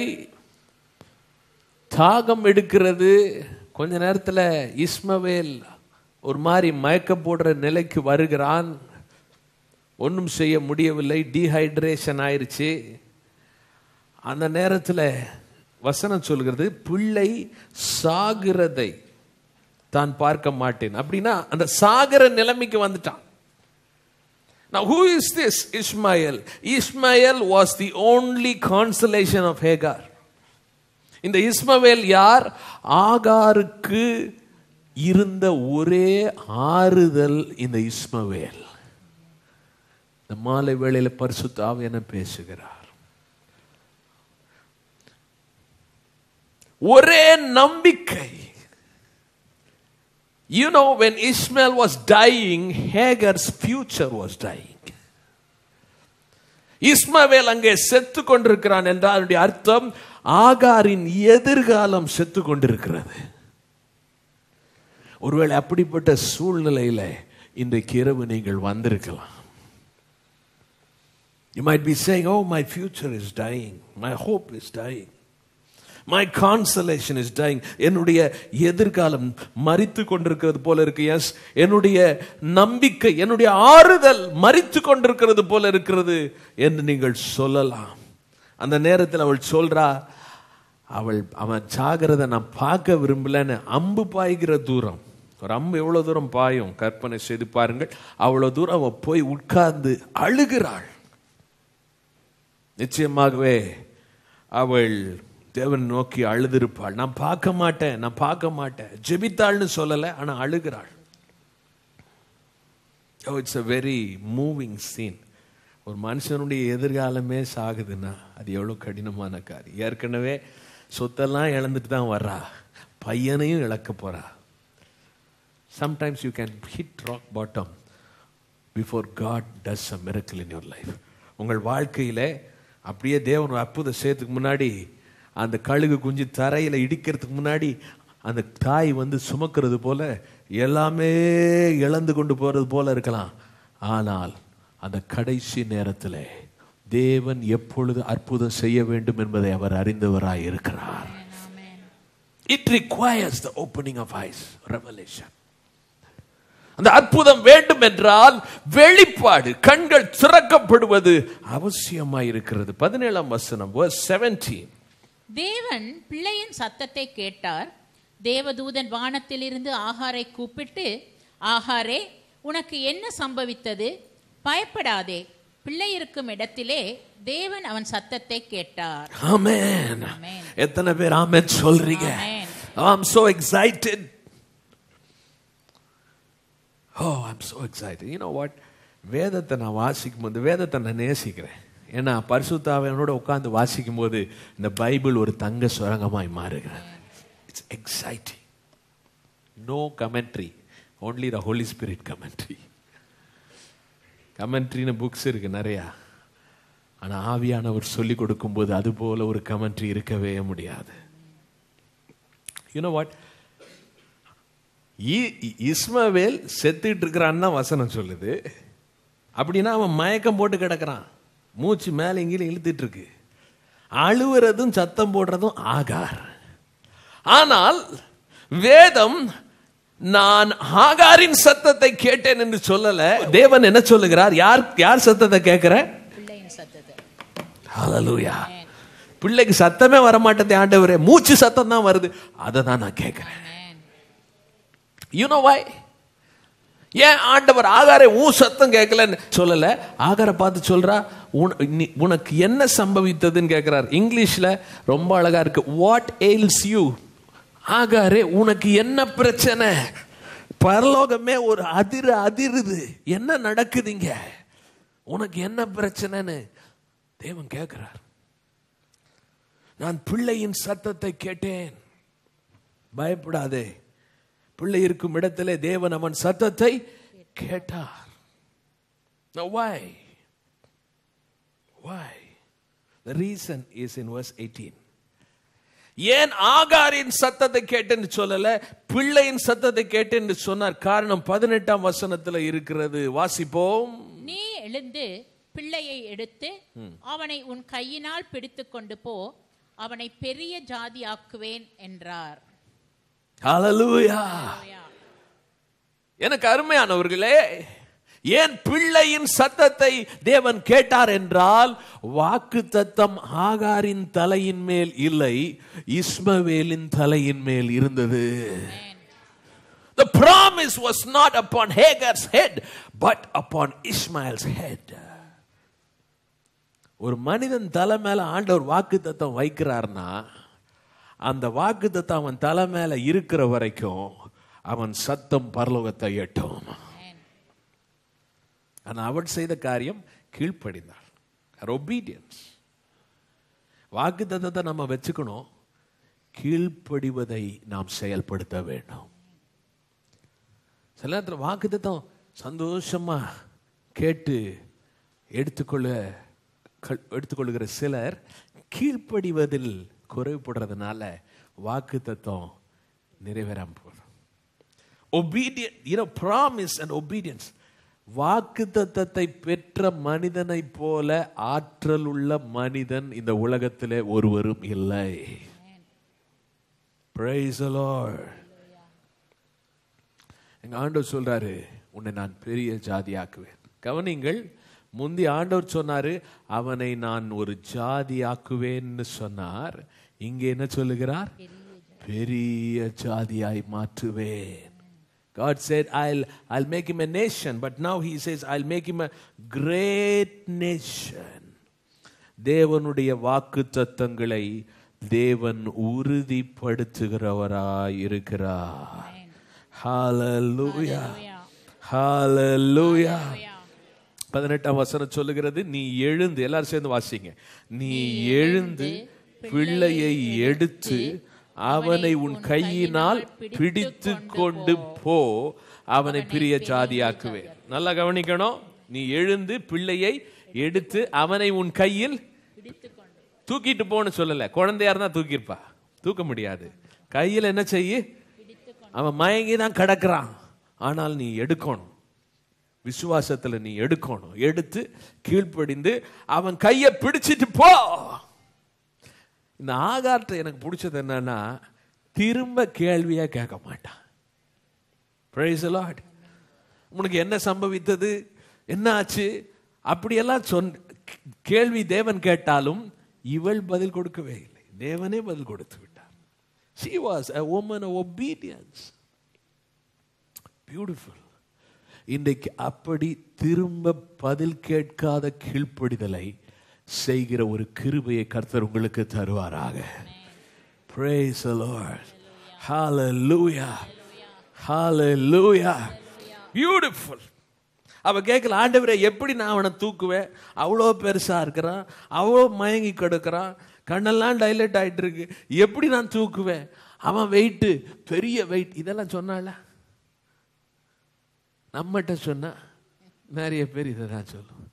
தாகம் எடுக்கிறது. கொஞ்ச நேரத்தில் இஸ்மவேல் ஒரு மாதிரி மயக்க போடுற நிலைக்கு வருகிறான். ஒன்றும் செய்ய முடியவில்லை, டீஹைட்ரேஷன் ஆயிடுச்சு. அந்த நேரத்தில் வசனம் சொல்கிறது, பிள்ளை சாகிறதை தான் பார்க்க மாட்டேன். அப்படின்னா அந்த சாகிற நிலைமைக்கு வந்துட்டான். Now who is this Ishmael? Ishmael was the only consolation of Hagar. இந்த இஸ்மவேல் யார்? ஆகாருக்கு இருந்த ஒரே ஆறுதல் இந்த இஸ்மவேல். இந்த மாலை வேளையில பரிசுத்த ஆவியானவர் பேசுகிறார். ஒரே நம்பிக்கை. You know, when Ishmael was dying, Hagar's future was dying. இஸ்மவேல் அங்கே செத்து கொண்டிருக்கிறான் என்றால் அதனுடைய அர்த்தம் ஆகாரின் எதிர்காலம் செத்து கொண்டிருக்கிறது. ஒருவேளை அப்படிப்பட்ட சூழ்நிலையில இன்றைக்கு இரவு நீங்கள் வந்திருக்கலாம். You might be saying, oh, my future is dying, my hope is dying, my consolation is dying. என்னுடைய எதிர்காலம் மரித்து கொண்டிருக்கிறது போல இருக்கு. எஸ், என்னுடைய நம்பிக்கை, என்னுடைய ஆறுதல் மரித்து கொண்டிருக்கிறது போல இருக்கிறது என்று நீங்கள் சொல்லலாம். அந்த நேரத்தில் அவள் சொல்றா, அவள் அவன் சாகிறத நான் பார்க்க விரும்பலன்னு அம்பு பாய்கிற தூரம். ஒரு அம்பு எவ்வளவு தூரம் பாயும் கற்பனை செய்து பாருங்கள். அவ்வளவு தூரம் அவள் போய் உட்கார்ந்து அழுகிறாள். நிச்சயமாகவே அவள் தேவன் நோக்கி அழுதிருப்பாள். நான் பார்க்க மாட்டேன், நான் பார்க்க மாட்டேன். ஜெபித்தாள்னு சொல்லலை, ஆனால் அழுகிறாள். Oh, it's a very moving scene. ஒரு மனுஷனுடைய எதிர்காலமே சாகுதுன்னா அது எவ்வளோ கடினமான காரியம். ஏற்கனவே சொத்தெல்லாம் இழந்துட்டு தான் வர்றா, பையனையும் இழக்க போறா. Sometimes you can hit rock bottom before God does a miracle in your life. உங்கள் வாழ்க்கையில அப்படியே தேவன் அற்புதம் செய்யறதுக்கு முன்னாடி, அந்த கழுகு குஞ்சு தரையில இடிக்கிறதுக்கு முன்னாடி அந்த தாய் வந்து சுமக்கிறது போல எல்லாமே இழந்து கொண்டு போறது போல இருக்கலாம். ஆனால் அந்த கடைசி நேரத்தில் தேவன் எப்பொழுது அற்புதம் செய்ய வேண்டும் என்பதை அவர் அறிந்தவராய் இருக்கிறார். It requires the opening of eyes, revelation. அந்த அற்புதம் வேண்டும் என்றால் வெளிப்பாடு, கண்கள் திறக்கப்படுவது அவசியமாய் இருக்கிறது. பதினேழாம் வசனம், verse seventeen. தேவன் பிள்ளையின் சத்தத்தை கேட்டார். தேவதூதன் வானத்திலிருந்து ஆகாரை கூப்பிட்டு, ஆகாரே, உனக்கு என்ன சம்பவித்தது? பயப்படாதே, பிள்ளை இருக்கும் இடத்திலே தேவன் அவன் சத்தத்தை கேட்டார். ஆமென். எத்தனை பேர் ஆமென் சொல்றீங்க? I'm so excited. Oh, I'm so excited. You know what? வேதத்தை நான் வாசிக்கும் போது வேதத்தை நான் நேசிக்கிறேன். ஏன்னா பரிசுத்த ஆவியானவரோட உட்கார்ந்து வாசிக்கும் போது இந்த பைபிள் ஒரு தங்க சுரங்கமாய் மாறுகிறது. It's exciting. No commentary, only the Holy Spirit commentary. கமெண்ட்ரின்னு புக்ஸ் இருக்கு நிறையா, ஆனா ஆவியானவர் சொல்லி கொடுக்கும் போது அது போல ஒரு கமெண்ட்ரி இருக்கவே முடியாது. You know what? இஸ்மவேல் செத்துட்டு இருக்கிறான்னு வசனம் சொல்லுது. அப்படின்னா அவன் மயக்கம் போட்டு கிடக்கிறான், மூச்சு மேல இங்கேயும் இழுத்துட்டு இருக்கு, அழுவுறதும் சத்தம் போடுறதும் ஆகார். ஆனால் வேதம் நான் ஆகாரின் சத்தத்தை கேட்டேன் என்று சொல்லல. தேவன் என்ன சொல்லுகிறார்? யார் யார் சத்தத்தை கேட்கிற? பிள்ளையின் சத்தத்தை. ஹல்லேலூயா. பிள்ளைக்கு சத்தமே வர மாட்டேது ஆண்டவரே, மூச்சு சத்தம் தான் வருது, அதை தான் நான் கேட்கிறேன். You know why? ஏன் ஆண்டவர் ஆகாரை ஊ சத்தம் கேட்கலன்னு சொல்லல, ஆகாரை பார்த்து சொல்றா, உனக்கு என்ன சம்பவித்ததுன்னு கேட்கிறார். இங்கிலீஷ்ல ரொம்ப அழகா இருக்கு. What எயில்ஸ் you? ஆகாரே, உனக்கு என்ன பிரச்சனை? பரலோகமே ஒரு அதிர அதிருது, என்ன நடக்குதுங்க, உனக்கு என்ன பிரச்சனைன்னு தேவன் கேட்கிறார். நான் பிள்ளையின் சத்தத்தை கேட்டேன், பயப்படாதே, பிள்ளை இருக்கும் இடத்திலே தேவன் அவன் சத்தத்தை கேட்டார். Now why? Why? The reason is in verse eighteen. ஏன் ஆகாரின் சத்தத்தை கேட்டேன்னு சொல்லல, பிள்ளையின் சத்தத்தை கேட்டேன்னு சொன்னார்? காரணம் பதினெட்டாம் வசனத்துல இருக்கிறது. வாசிப்போம். நீ எழுந்து பிள்ளையை எடுத்து அவனை உன் கையினால் பிடித்து கொண்டு போ, அவனை பெரிய ஜாதி ஆக்குவேன் என்றார். ஹல்லேலூயா. எனக்கு அருமையானவர்களே, ஏன் பிள்ளையின் சத்தத்தை தேவன் கேட்டார் என்றால், வாக்குத்தத்தம் ஆகாரின் தலையின் மேல் இல்லை, இஸ்மவேலின் தலையின் மேல் இருந்தது. The promise was not upon Hagar's head but upon Ishmael's head. ஒரு மனிதன் தலை மேல ஆண்டவர் வாக்குத்தத்தம் வைக்கிறார்னா, அந்த வாக்குத்தத்தம் அவன் தலை மேல இருக்கிற வரைக்கும் அவன் சத்தம் பரலோகத்தை எட்டும். ஆனால் அவன் செய்த காரியம் கீழ்ப்படிந்தார். obedience. வாக்குத்தத்தத்தை நம்ம வச்சுக்கணும், கீழ்ப்படிவதை நாம் செயல்படுத்த வேண்டும். சில நேரத்தில் வாக்குத்தத்தம் சந்தோஷமா கேட்டு எடுத்துக்கொள்ள எடுத்துக்கொள்ளுகிற சிலர் கீழ்ப்படிவதில் குறைபடுறதுனால வாக்குத்தத்தம் நிறைவேறாம போகுது. obedient, you know, promise and obedience. வாக்குத்தத்தத்தை பெற்ற மனிதனை போல ஆற்றல் உள்ள மனிதன் இந்த உலகத்திலே ஒருவரும் இல்லை. Praise the Lord. எங்க ஆண்டவர் சொல்றாரு, உன்னை நான் பெரிய ஜாதியாக்குவேன். கவனிங்கள், முந்தி ஆண்டவர் சொன்னாரு அவனை நான் ஒரு ஜாதியாக்குவேன்னு சொன்னார். இங்கே என்ன சொல்லுகிறார்? பெரிய ஜாதியாய் மாற்றுவேன். God said I'll I'll make him a nation, but now he says I'll make him a great nation. தேவனுடைய வாக்குத்தத்தங்களை தேவன் உறுதிப்படுத்துகிறவராய் இருக்கிறார். ஹalleluya, ஹalleluya. பதினெட்டாம் வசனம் சொல்லுகிறது, நீ எழுந்து, எல்லாரும் சேர்ந்து வாசிங்க, நீ எழுந்து பிள்ளையை எடுத்து அவனை உன் கையினால் பிடித்து கொண்டு போ, அவனை பிரிய ஜாதியாக்குவேன். நல்லா கவனிக்கணும். நீ எழுந்து பிள்ளையை எடுத்து அவனை உன் கையில் தூக்கிட்டு போன்னு சொல்லல. குழந்தையா இருந்தா தூக்கிருப்பா, தூக்க முடியாது. கையில் என்ன செய்ய, அவன் மயங்கி தான் கிடக்கிறான். ஆனால் நீ எடுக்கணும், விசுவாசத்துல நீ எடுக்கணும். எடுத்து கீழ்ப்படிந்து அவன் கையை பிடிச்சிட்டு போ. இந்த ஆகார்ட்ட எனக்கு பிடிச்சது என்னன்னா, திரும்ப கேள்வியா கேட்க மாட்டான். Praise the Lord. உனக்கு என்ன சம்பவித்தது, என்ன ஆச்சு, அப்படியெல்லாம் சொன்ன கேள்வி தேவன் கேட்டாலும் இவள் பதில் கொடுக்கவே இல்லை. தேவனே பதில் கொடுத்து விட்டார். She was a woman of obedience. Beautiful. இன்றைக்கு அப்படி திரும்ப பதில் கேட்காத கீழ்ப்படிதலை செய்கிற ஒரு கிருபையை கர்த்தர் உங்களுக்கு தருவாராக. Praise the Lord. Hallelujah. Hallelujah. Beautiful. அவ கேட்கல, ஆண்டவரே எப்படி நான் அவனை தூக்குவேன், அவ்வளோ பெருசா இருக்கிறான், அவ்வளோ மயங்கி கிடக்கிறான், கண்ணெல்லாம் டைலேட் ஆயிட்டு இருக்கு, எப்படி நான் தூக்குவேன், அவன் வெயிட்டு பெரிய வெயிட், இதெல்லாம் சொன்னால. நம்மகிட்ட சொன்னா நிறைய பேர் இதை தான் சொல்லும்.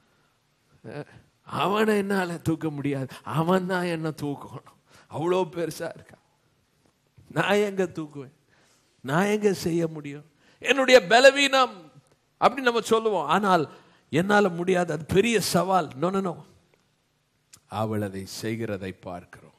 அவனை என்னால தூக்க முடியாது, அவன் தான் என்ன தூக்கணும், அவ்வளோ பெருசா இருக்கான், நான் எங்க தூக்குவேன், நான் எங்க செய்ய முடியும், என்னுடைய பலவீனம் அப்படி நம்ம சொல்லுவோம். ஆனால் என்னால முடியாது, அது பெரிய சவால். நோ நோ நோ, அவள் அதை செய்கிறதை பார்க்கிறோம்.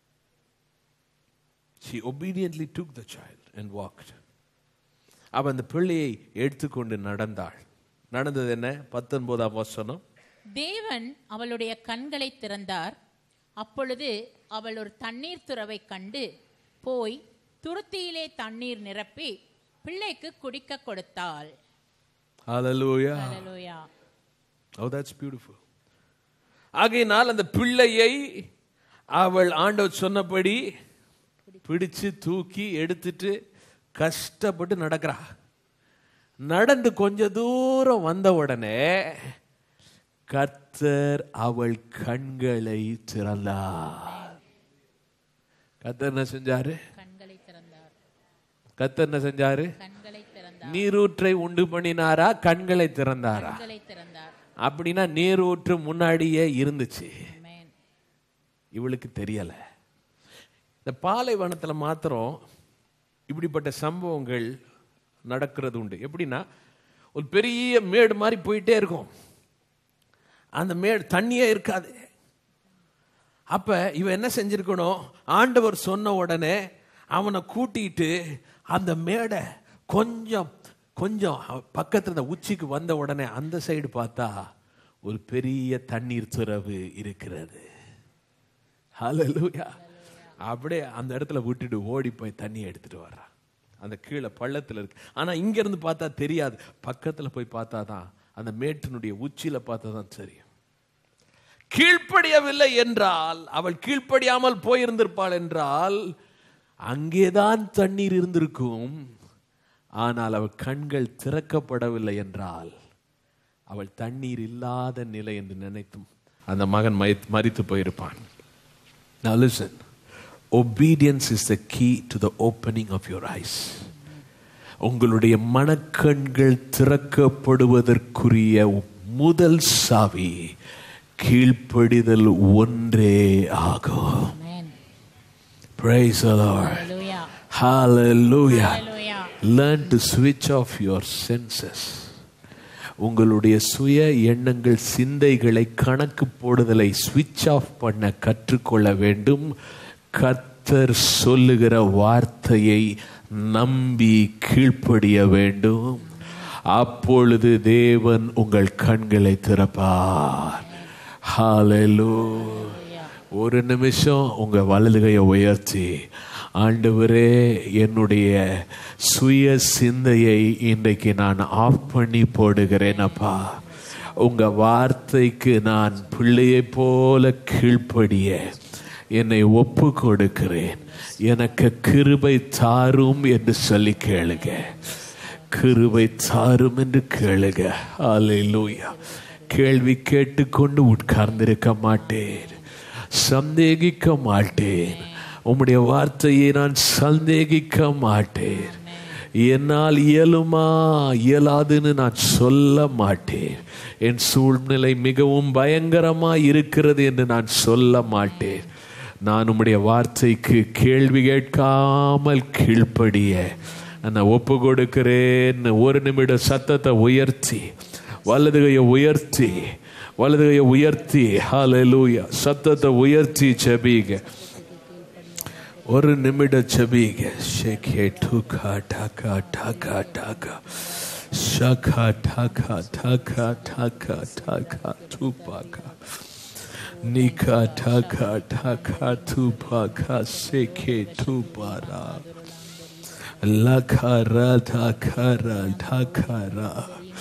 She obediently took the child and walked. அவள் அந்த பிள்ளையை எடுத்துக்கொண்டு நடந்தாள். நடந்தது என்ன? பத்தொன்பதாம் வசனம். தேவன் அவளுடைய கண்களை திறந்தார். அப்பொழுது அவள் ஒரு தண்ணீர் துறவை கண்டு போய் துருத்தியிலே தண்ணீர் நிரப்பி பிள்ளைக்கு குடிக்க கொடுத்தாள். Hallelujah. Hallelujah. Oh, that's beautiful. ஆகையினால் அந்த பிள்ளையை அவள் ஆண்டவர் சொன்னபடி பிடிச்சு தூக்கி எடுத்துட்டு கஷ்டப்பட்டு நடக்கிறா. நடந்து கொஞ்ச தூரம் வந்த உடனே கர்த்தர் அவள் கண்களை திறந்தார். கர்த்தர் என்ன செஞ்சாரு? கண்களை திறந்தார். கர்த்தர் என்ன செஞ்சாரு? கண்களை திறந்தார். நீரூற்றை உண்டு பண்ணினாரா, கண்களை திறந்தாரா? கண்களை திறந்தார். அப்படின்னா நீரூற்று முன்னாடியே இருந்துச்சு, இவளுக்கு தெரியல. இந்த பாலைவனத்துல மாத்திரம் இப்படிப்பட்ட சம்பவங்கள் நடக்கிறது உண்டு. எப்படின்னா, ஒரு பெரிய மேடு மாதிரி போயிட்டே இருக்கும், அந்த மேடு தண்ணியே இருக்காது. அப்ப இவன் என்ன செஞ்சிருக்கணும், ஆண்டவர் சொன்ன உடனே அவனை கூட்டிட்டு அந்த மேடை கொஞ்சம் கொஞ்சம் பக்கத்துல உச்சிக்கு வந்த உடனே அந்த சைடு பார்த்தா ஒரு பெரிய தண்ணீர் துறவு இருக்கிறது. ஹல்லேலூயா. அப்படியே அந்த இடத்துல விட்டுட்டு ஓடி போய் தண்ணி எடுத்துட்டு வர்றான். அந்த கீழே பள்ளத்துல இருக்கு. ஆனா இங்க இருந்து பார்த்தா தெரியாது, பக்கத்துல போய் பார்த்தா தான், அந்த மேட்டினுடைய உச்சியில பார்த்தா தான் தெரியும். கீழ்ப்படியவில்லை என்றால், அவள் கீழ்ப்படியாமல் போயிருந்திருப்பாள் என்றால் அங்கேதான் தண்ணீர் இருந்திருக்கும். ஆனால் அவள் கண்கள் திறக்கப்படவில்லை என்றால் அவள் தண்ணீர் இல்லாத நிலை என்று நினைத்தும் அந்த மகன் மரித்து போயிருப்பான். Now listen, obedience is the key to the opening of your eyes. உங்களுடைய மனக்கண்கள் திறக்கப்படுவதற்குரிய முதல் சாவி கீழ்ப்படிதல் ஒன்றே ஆகும். Praise the Lord. Hallelujah. Hallelujah. Hallelujah. Learn to switch off your senses. உங்களுடைய சுய எண்ணங்கள், சிந்தைகளை, கணக்கு போடுதலை ஸ்விட்ச் ஆஃப் பண்ண கற்றுக்கொள்ள வேண்டும். கர்த்தர் சொல்லுகிற வார்த்தையை நம்பி கீழ்ப்படிய வேண்டும். அப்பொழுது தேவன் உங்கள் கண்களை திறப்பார். ஹல்லேலூயா. ஒரு நிமிஷம் உங்க வலதுகையை உயர்த்தி, ஆண்டவரே, என்னுடைய சுய சிந்தையை இன்றைக்கு நான் ஆஃப் பண்ணி போடுகிறேன் அப்பா. உங்க வார்த்தைக்கு நான் பிள்ளையை போல கீழ்ப்படிய என்னை ஒப்பு கொடுக்கிறேன். எனக்கு கிருபை தாரும் என்று சொல்லி கேளுங்க. கிருபை தாரும் என்று கேளுங்க. ஹல்லேலூயா. கேள்வி கேட்டுக்கொண்டு உட்கார்ந்திருக்க மாட்டேன், சந்தேகிக்க மாட்டேன். உம்முடைய வார்த்தையை நான் சந்தேகிக்க மாட்டேன். என்னால் இயலுமா இயலாதுன்னு நான் சொல்ல மாட்டேன். என் சூழ்நிலை மிகவும் பயங்கரமா இருக்கிறது என்று நான் சொல்ல மாட்டேன். நான் உம்முடைய வார்த்தைக்கு கேள்வி கேட்காமல் கீழ்ப்படிய நான் ஒப்பு கொடுக்கிறேன். ஒரு நிமிட சத்தத்தை உயர்த்தி, வலது கையை உயர்த்தி, வலது கையை உயர்த்தி, ஹல்லேலூயா, சத்தத்தை உயர்த்தி ஜெபிங்க. ஒரு நிமிட ஜெபிங்க. ஷேகே டுகா டகா டகா டகா ஷகா டகா டகா டகா டகா துபாகா நிகா டகா டகா துபாகா ஷேகே துபாரா லகரா டகரா டகரா.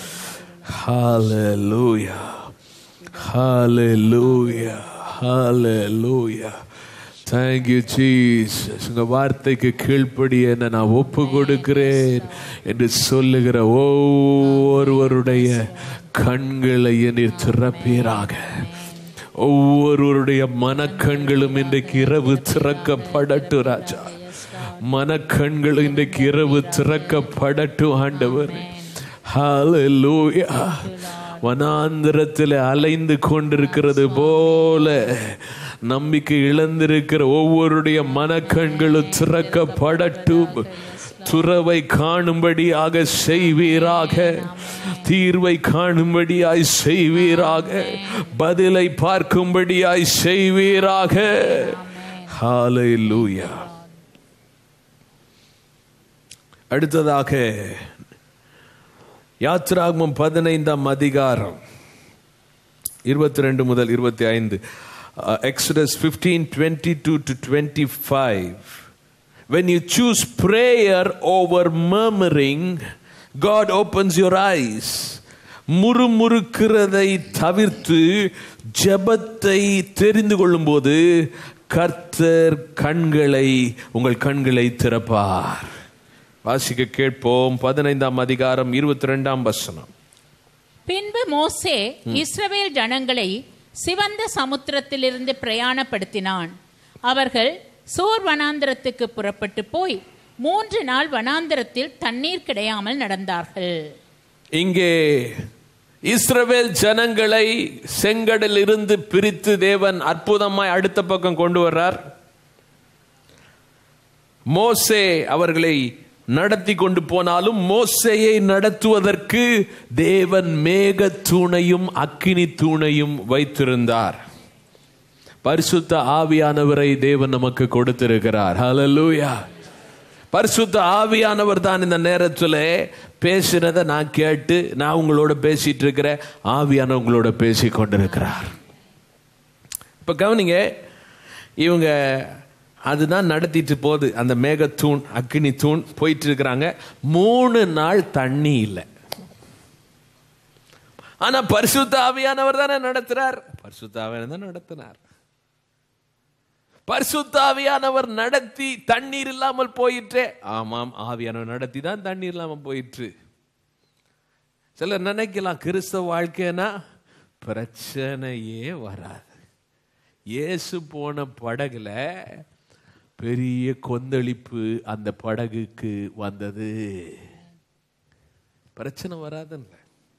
ஹல்லேலூயா, ஹல்லேலூயா, ஹல்லேலூயா. Thank you Jesus. உங்க வார்த்தைக்கு கீழ்ப்படிய நான் ஒப்பு கொடுக்கிறேன் என்று சொல்லுகிற ஒவ்வொருவருடைய கண்களை நீர் திறப்பீராக. ஒவ்வொருவருடைய மனக்கண்களும் இன்றைக்கு இரவு திறக்கப்படட்டும் ராஜா. மனக்கண்கள் இன்றைக்கு இரவு திறக்கப்படட்டும் ஆண்டவர். ஹல்லேலூயா. வனாந்திரத்தில் அலைந்து கொண்டிருக்கிறது போல நம்பிக்கை இழந்திருக்கிற ஒவ்வொருடைய மனக்கண்களும் திறக்கப்படட்டும். துறவை காணும்படியாக செய்வீராக, தீர்வை காணும்படியாய் செய்வீராக, பதிலை பார்க்கும்படியாய் செய்வீராக. ஹல்லேலூயா. அடுத்ததாக யாத்ராகமம் பதினைந்தாம் அதிகாரம் இருபத்தி ரெண்டு முதல் இருபத்தி ஐந்து. Exodus fifteen twenty-two to twenty-five. When you choose prayer over murmuring, God opens your eyes. முறுமுறுக்கிறதை தவிர்த்து ஜெபத்தை தெரிந்து கொள்ளும் போது கர்த்தர் கண்களை உங்கள் கண்களை திறப்பார். வாசிக்க கேட்போம். பதினைந்தாம் அதிகாரம் இருபத்தி ரெண்டாம் வசனம். பின்பு மோசே இஸ்ரவேல் ஜனங்களை சிவந்த சமுத்திரத்திலிருந்து பிரயாணப்படுத்தினான். அவர்கள் சூர் வனாந்திரத்துக்கு புறப்பட்டு போய் மூன்று நாள் வனாந்திரத்தில் தண்ணீர் கிடையாமல் நடந்தார்கள். இங்கே இஸ்ரவேல் ஜனங்களை செங்கடலில் இருந்து பிரித்து தேவன் அற்புதமாய் அடுத்த பக்கம் கொண்டு வர்றார். மோசே அவர்களை நடத்தி கொண்டு போனாலும் மோசேயை நடத்துவதற்கு தேவன் மேக தூணையும் அக்கினி தூணையும் வைத்திருந்தார். பரிசுத்த ஆவியானவரை தேவன் நமக்கு கொடுத்திருக்கிறார். ஹல்லேலூயா. பரிசுத்த ஆவியானவர் தான் இந்த நேரத்தில் பேசினதை நான் கேட்டு நான் உங்களோட பேசிட்டு இருக்கிற ஆவியானவர் உங்களோட பேசி கொண்டிருக்கிறார். இப்ப கவனிங்க, இவங்க அதுதான் நடத்திட்டு போகுது. அந்த மேகத்தூண் அக்கினி தூண் போயிட்டு இருக்கிறாங்க. மூணு நாள் தண்ணி இல்லை. ஆனா பரிசுத்த ஆவியானவர் தானே நடத்துறார். பரிசுத்த ஆவியானவர் தான் நடத்தினார். பரிசுத்த ஆவியானவர் நடத்தி தண்ணீர் இல்லாமல் போயிற்று. ஆமாம், ஆவியானவர் நடத்தி தான் தண்ணீர் இல்லாமல் போயிற்று. சிலர் நினைக்கலாம் கிறிஸ்தவ வாழ்க்கைனா பிரச்சனையே வராது. இயேசு போன படகுல பெரிய கொந்தளிப்பு அந்த படகுக்கு வந்தது. பிரச்சனை வராதுல்ல.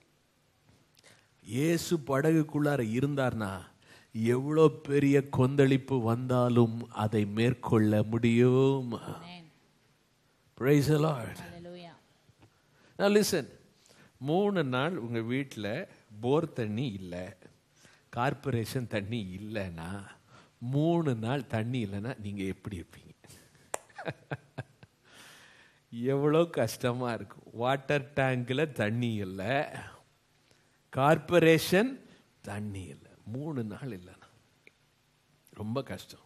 இயேசு படகுக்குள்ளார இருந்தார்னா எவ்வளோ பெரிய கொந்தளிப்பு வந்தாலும் அதை மேற்கொள்ள முடியும். Praise the Lord. Now listen, மூணு நாள் உங்க வீட்டில் போர் தண்ணி இல்லை, கார்பரேஷன் தண்ணி இல்லைன்னா, மூணு நாள் தண்ணி இல்லைன்னா நீங்க எப்படி இருப்பீங்க? எவ்வளோ கஷ்டமா இருக்கும். வாட்டர் டேங்க்ல தண்ணி இல்லை, கார்பரேஷன் தண்ணி இல்லை, மூணு நாள் இல்லைன்னா ரொம்ப கஷ்டம்.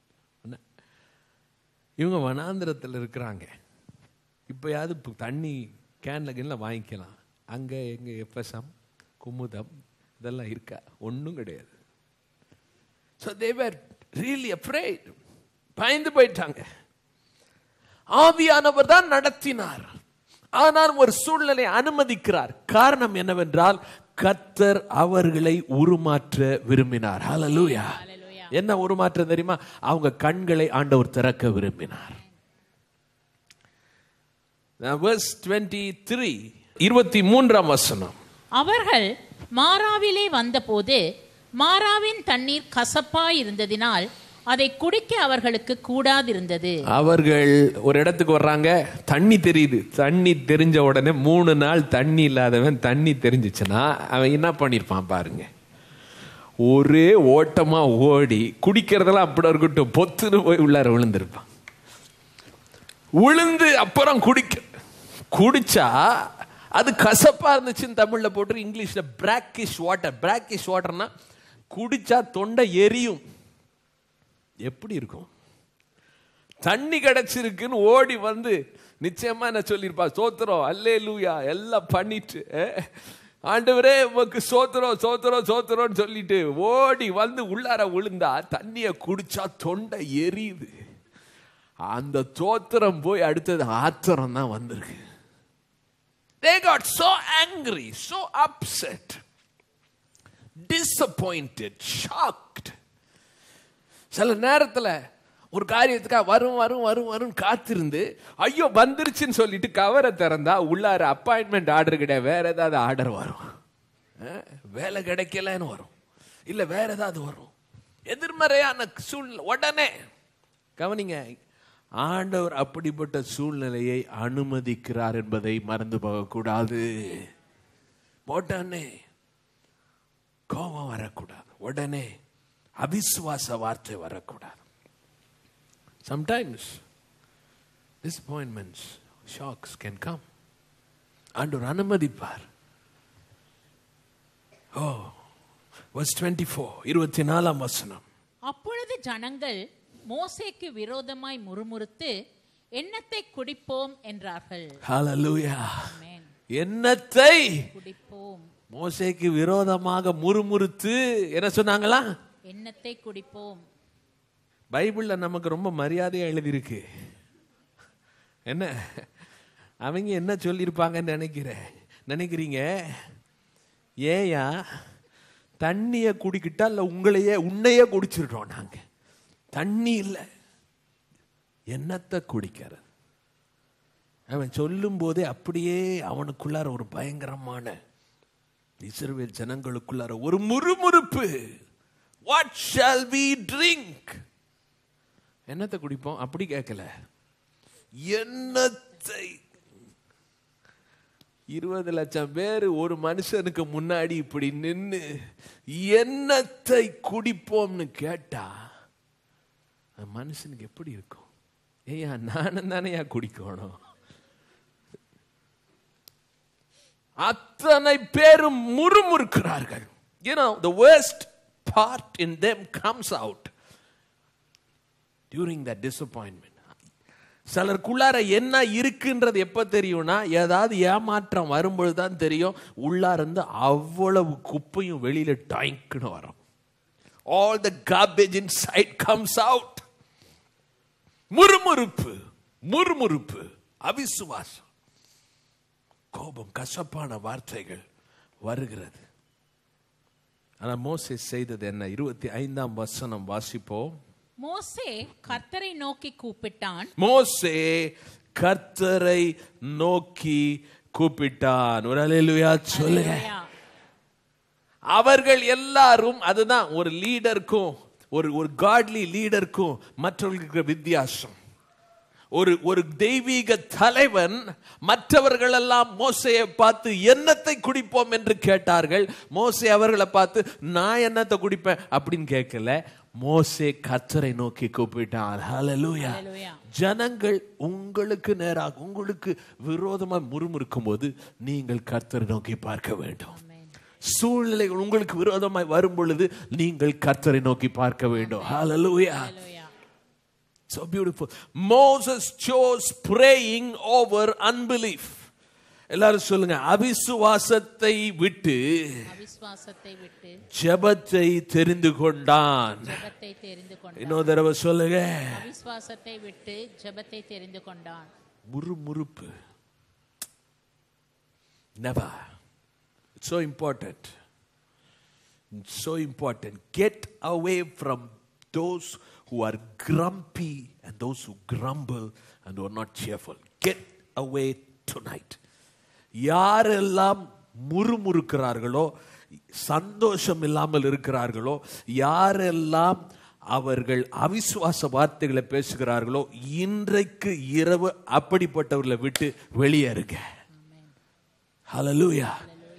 இவங்க வனாந்திரத்தில் இருக்கிறாங்க. இப்போயாவது தண்ணி கேன்ல கேன்ல வாங்கிக்கலாம். அங்கே எங்க எஃப்எஸ்எம் குமுதம் இதெல்லாம் இருக்கா? ஒன்றும் கிடையாது. So they were really afraid. பயந்து போயிட்டாங்க. ஆவியானவர் தான் நடத்தினார். ஆனால் ஒரு சூழ்நிலை அனுமதிக்கிறார். காரணம் என்னவென்றால் கர்த்தர் அவர்களை உருமாற்ற விரும்பினார். ஹல்லேலூயா. என்ன ஒரு மாற்றம் தெரியுமா? அவங்க கண்களை ஆண்டவர் திறக்க விரும்பினார். verse twenty-three, இருபத்தி மூன்றாம் வசனம். அவர்கள் மாராவிலே வந்தபோது மாராவின் தண்ணீர் கசப்பாய் இருந்ததினால் அதை குடிக்க அவர்களுக்கு கூடாதிருந்தது. அவர்கள் ஒரு இடத்துக்கு வர்றாங்க, தண்ணி தெரியுது. தண்ணி தெரிஞ்ச உடனே மூணு நாள் தண்ணி இல்லாதவன் தண்ணி தெரிஞ்சிச்சுன்னா அவன் என்ன பண்ணிருப்பான் பாருங்க. ஒரே ஓட்டமா ஓடி குடிக்கிறதெல்லாம் அப்படி இருக்கட்டும், பொத்துன்னு போய் உள்ளார விழுந்திருப்பான். விழுந்து அப்புறம் குடிக்க குடிச்சா அது கசப்பா இருந்துச்சுன்னு தமிழ்ல போட்டு இங்கிலீஷ்ல பிராக்கிஷ் வாட்டர். பிராக்கிஷ் வாட்டர்னா குடிச்சா தொண்டை எரியும். எப்படி இருக்கும்? தண்ணி கிடைச்சிருக்குன்னு ஓடி வந்து நிச்சயமா என்ன சொல்லிருப்பா, சோத்திரம் அல்லேலூயா எல்லாம் பண்ணிட்டு, ஆண்டவரே உமக்கு சோத்திரம் சோத்திரம் சோத்திரம்னு சொல்லிட்டு ஓடி வந்து உள்ளார விழுந்தா தண்ணிய குடிச்சா தொண்டை எரியுது. அந்த தோத்திரம் போய் அடுத்தது ஆத்திரம் தான் வந்திருக்கு. They got so angry, so upset, disappointed, shocked. சில நேரத்தில் ஒரு காரியத்துக்காக வரும் வரும் வரும் வரும் காத்திருந்து ஐயோ வந்துருச்சுன்னு சொல்லிட்டு கவரை திறந்தா உள்ளார அப்பாயின்மெண்ட் ஆர்டர் கிடையாது, வேற ஏதாவது ஆர்டர் வரும். வேலை கிடைக்கலன்னு வரும், இல்லை வேற ஏதாவது வரும். எதிர்மறையான சூழ்நிலை உடனே கவனிங்க. ஆண்டவர் அப்படிப்பட்ட சூழ்நிலையை அனுமதிக்கிறார் என்பதை மறந்து போகக்கூடாது. உடனே கோபம் வரக்கூடாது, உடனே அவிசுவாச வார்த்தை வரக்கூடாது. Sometimes disappointments, shocks can come. ஆண்டவர் அனுமதிப்பார். ஓ, verse twenty-four, இருபத்தி நாலாம் வசனம். அப்பொழுது ஜனங்கள் மோசேக்கு விரோதமாய் முறுமுறுத்து எண்ணத்தை குடிப்போம் என்றார்கள். ஹல்லேலூயா. எண்ணத்தை குடிப்போம். மோசேக்கு விரோதமாக முறுமுறுத்து என்ன சொன்னாங்களா? எண்ணத்தை குடிப்போம். பைபிள்ல நமக்கு ரொம்ப மரியாதையா எழுதியிருக்கு. என்ன அவங்க என்ன சொல்லியிருப்பாங்கன்னு நினைக்கிறேன் நினைக்கிறீங்க ஏயா தண்ணிய குடிக்கிட்டா இல்ல உங்களையே உன்னையே குடிச்சிருக்கோம் நாங்க. தண்ணி இல்லை, என்னத்தை குடிக்கிறது? அவன் சொல்லும் போதே அப்படியே அவனுக்குள்ளார ஒரு பயங்கரமான இஸ்ரவேல் ஜனங்களுக்குள்ளார ஒரு முறுமுறுப்பு. What shall we drink? என்னத்தை குடிப்போம்? அப்படி கேட்கல, என்னத்தை. இருபது லட்சம் பேர் ஒரு மனுஷனுக்கு முன்னாடி இப்படி நின்று என்னத்தை குடிப்போம்னு கேட்டா மனுஷனுக்கு எப்படி இருக்கும்? ஏயா நானும் தானே குடிக்கணும்? அத்தனை பேரும் முறுமுறுக்கிறார்கள். You know, the worst part in them comes out during that disappointment. சிலருக்குள்ளார என்ன இருக்குன்றது எப்ப தெரியும்னா, ஏதாவது ஏமாற்றம் வரும்பொழுது தான் தெரியும். உள்ளார இருந்து அவ்வளவு குப்பையும் வெளியில டாய்க்குன்னு வரும். All the garbage inside comes out. முறுமுறுப்பு முறுமுறுப்பு அவிசுவாசம், கோபம், கசப்பான வார்த்தைகள் வருகிறது. ஆனா மோசே செய்தது என்ன? இருபத்தி ஐந்தாம் வசனம் வாசிப்போம். மோசே கர்த்தரை நோக்கி கூப்பிட்டான். மோசே கர்த்தரை நோக்கி கூப்பிட்டான். ஒரு அல்லேலூயா சொல்லுங்க. அவர்கள் எல்லாரும், அதுதான் ஒரு லீடருக்கும் ஒரு ஒரு காட்லி லீடருக்கும் மற்றவர்களுக்கு வித்தியாசம். ஒரு ஒரு தெய்வீக தலைவன் மற்றவர்கள் எல்லாம் மோசையை பார்த்து என்னத்தை குடிப்போம் என்று கேட்டார்கள். மோசே அவர்களை பார்த்து நான் என்னத்தை குடிப்பேன் அப்படின்னு கேட்கல. மோசே கர்த்தரை நோக்கி கூப்பிட்டான். ஹல்லேலூயா. ஜனங்கள் உங்களுக்கு நேராக உங்களுக்கு விரோதமாக முறுமுறுக்கும் போது நீங்கள் கர்த்தரை நோக்கி பார்க்க வேண்டும். சூழ்நிலைகள் உங்களுக்கு விரோதமாய் வரும் பொழுது நீங்கள் கர்த்தரை நோக்கி பார்க்க வேண்டும். ஹல்லேலூயா. So beautiful. Moses chose praying over unbelief. எல்லாரும் சொல்லுங்க, அவிசுவாசத்தை விட்டு அவிசுவாசத்தை விட்டு ஜெபத்தை தெரிந்து கொண்டான். ஜெபத்தை தெரிந்து கொண்டான். இன்னொரு தடவை சொல்லுங்க, அவிசுவாசத்தை விட்டு ஜெபத்தை தெரிந்து கொண்டான். முறுமுறுப்பு never. It's so important. It's so important. Get away from those who are grumpy and those who grumble and who are not cheerful. Get away tonight. யாரெல்லாம் முறுமுறுக்கிறார்களோ, சந்தோஷம் இல்லாமல் இருக்கிறார்களோ, யாரெல்லாம் அவர்கள் அவிசுவாச வார்த்தைகளை பேசுகிறார்களோ, இன்றைக்கு இரவு அப்படிப்பட்டவர்களை விட்டு வெளியேறுங்க. ஹல்லேலூயா.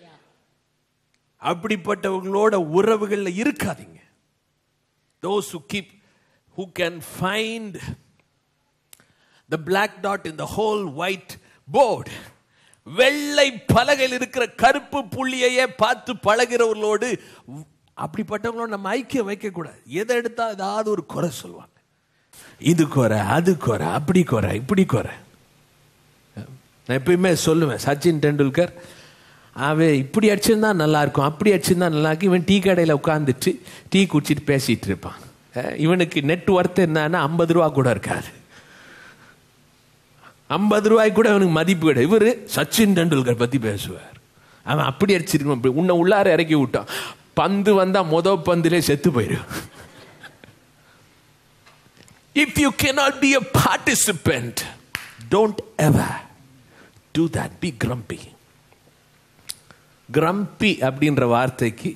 அப்படிப்பட்டவர்களோட உறவுகள்ல இருக்காதீங்க. Those who keep, who can find the black dot in the whole white board, வெள்ளை பலகையில் இருக்கிற கருப்பு புள்ளியையே பார்த்து பழகிறவர்களோடு, அப்படிப்பட்டவங்களோட நம்ம ஐக்கியம் வைக்க கூடாது. எதை எடுத்தா ஏதாவது ஒரு குறை சொல்லுவாங்க. இது குறை, அது குறை, அப்படி குறை, இப்படி குறை. நான் எப்பயுமே சொல்லுவேன், சச்சின் டெண்டுல்கர் அவன் இப்படி அடிச்சிருந்தா நல்லா இருக்கும், அப்படி அடிச்சிருந்தா நல்லா இருக்கும். இவன் டீ கடையில் உட்காந்துட்டு டீ குடிச்சிட்டு பேசிட்டு இருப்பான். இவனுக்கு நெட் ஒர்த் என்னன்னா ஐம்பது ரூபா கூட இருக்காது. ஐம்பது ரூபாய்க்கு கூட அவனுக்கு மதிப்பு கிடையாது. இவர் சச்சின் டெண்டுல்கர் பத்தி பேசுவார். அவன் அப்படி அடிச்சிருக்கான், உன்னை உள்ளார இறக்கி விட்டான், பந்து வந்தா மொதல் பந்திலே செத்து போயிடும். If you cannot be a participant, don't ever do that. Be grumpy. Grumpy அப்படின்ற வார்த்தைக்கு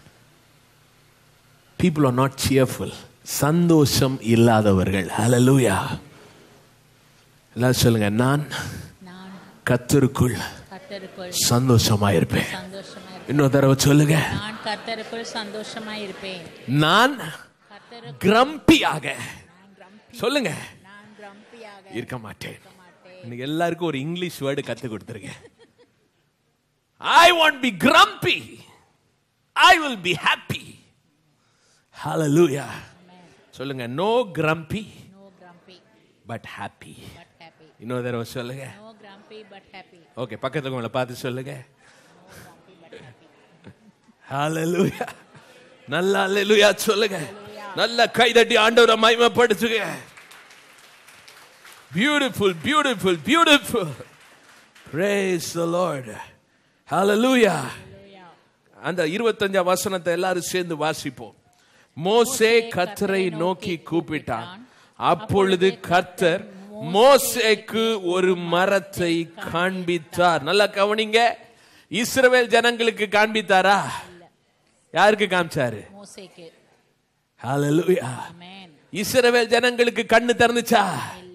people are not cheerful, சந்தோஷம் இல்லாதவர்கள். ஹல்லேலூயா. எல்லாம் சொல்லுங்க, நான் கர்த்தருக்குள் சந்தோஷமாயிருப்பேன். இன்னொரு தடவை சொல்லுங்க, நான் கர்த்தருக்குள் சந்தோஷமாயிருப்பேன். நான் கிரம்பியாக சொல்லுங்க, நான் கிரம்பியாக இருக்க மாட்டேன். இன்னைக்கு எல்லாருக்கும் ஒரு இங்கிலீஷ் வேர்டு கத்து கொடுத்துருங்க. I won't be grumpy. I will be happy. Hallelujah. சொல்லுங்க, no grumpy, no grumpy but happy. but happy. இன்னொரு தடவை சொல்லுங்க. No grumpy but happy. Okay, பக்கத்துல உங்களை பார்த்து சொல்லுங்க. No grumpy but happy. Hallelujah. நல்ல ஹalleluya சொல்லுங்க. நல்ல கைதட்டி ஆண்டவரை மகிமைப்படுத்துங்க. Beautiful, beautiful, beautiful. Praise the Lord. Hallelujah. அந்த இருபத்தஞ்சாம் வசனத்தை எல்லாரும் சேர்ந்து வாசிப்போம். மோசே கர்த்தரை நோக்கி கூப்பிட்டான். அப்பொழுது கர்த்தர் மோசேக்கு ஒரு மரத்தை காண்பித்தார். நல்லா கவனிங்க, இஸ்ரவேல் ஜனங்களுக்கு காண்பித்தாரா? யாருக்கு காமிச்சாரு? மோசேக்கு. ஹalleluya. ஆமென். இஸ்ரவேல் ஜனங்களுக்கு கண்ணு திறந்துச்சா? இல்ல.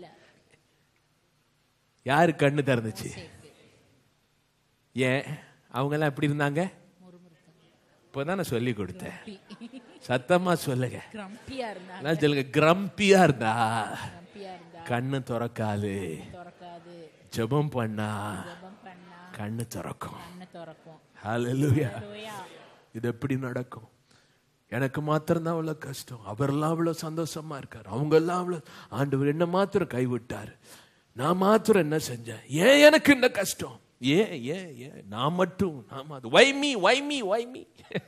யாரு கண்ணு திறந்துச்சு? ஏன் அவங்க எல்லாம் எப்படி இருந்தாங்க? இப்பதான் நான் சொல்லி கொடுத்தேன். சத்தமா சொல்லுங்க. கிரம்பியா இருந்தாங்க. நான் சொல்லுங்க, கிரம்பியா இருந்தா கிரம்பியா இருந்தா கண்ணு திறக்காது. திறக்காது. ஜெபம் பண்ணா ஜெபம் பண்ணா கண்ணு திறக்கும். கண்ணு திறக்கும். ஹalleluya. ஹalleluya. இது எப்படி நடக்கும்? எனக்கு மாத்திரம் தான் அவ்வளவு கஷ்டம், அவரெல்லாம் அவ்வளவு சந்தோஷமா இருக்காரு, அவங்க எல்லாம் அவ்வளவு, ஆண்டவர் என்ன மாத்திரம் கைவிட்டாரு, நான் மாத்திரம் என்ன செஞ்சேன், ஏன் எனக்கு என்ன கஷ்டம், ஏன் ஏன் ஏன் நான் மட்டும், நான் வைமி வைமி வைமி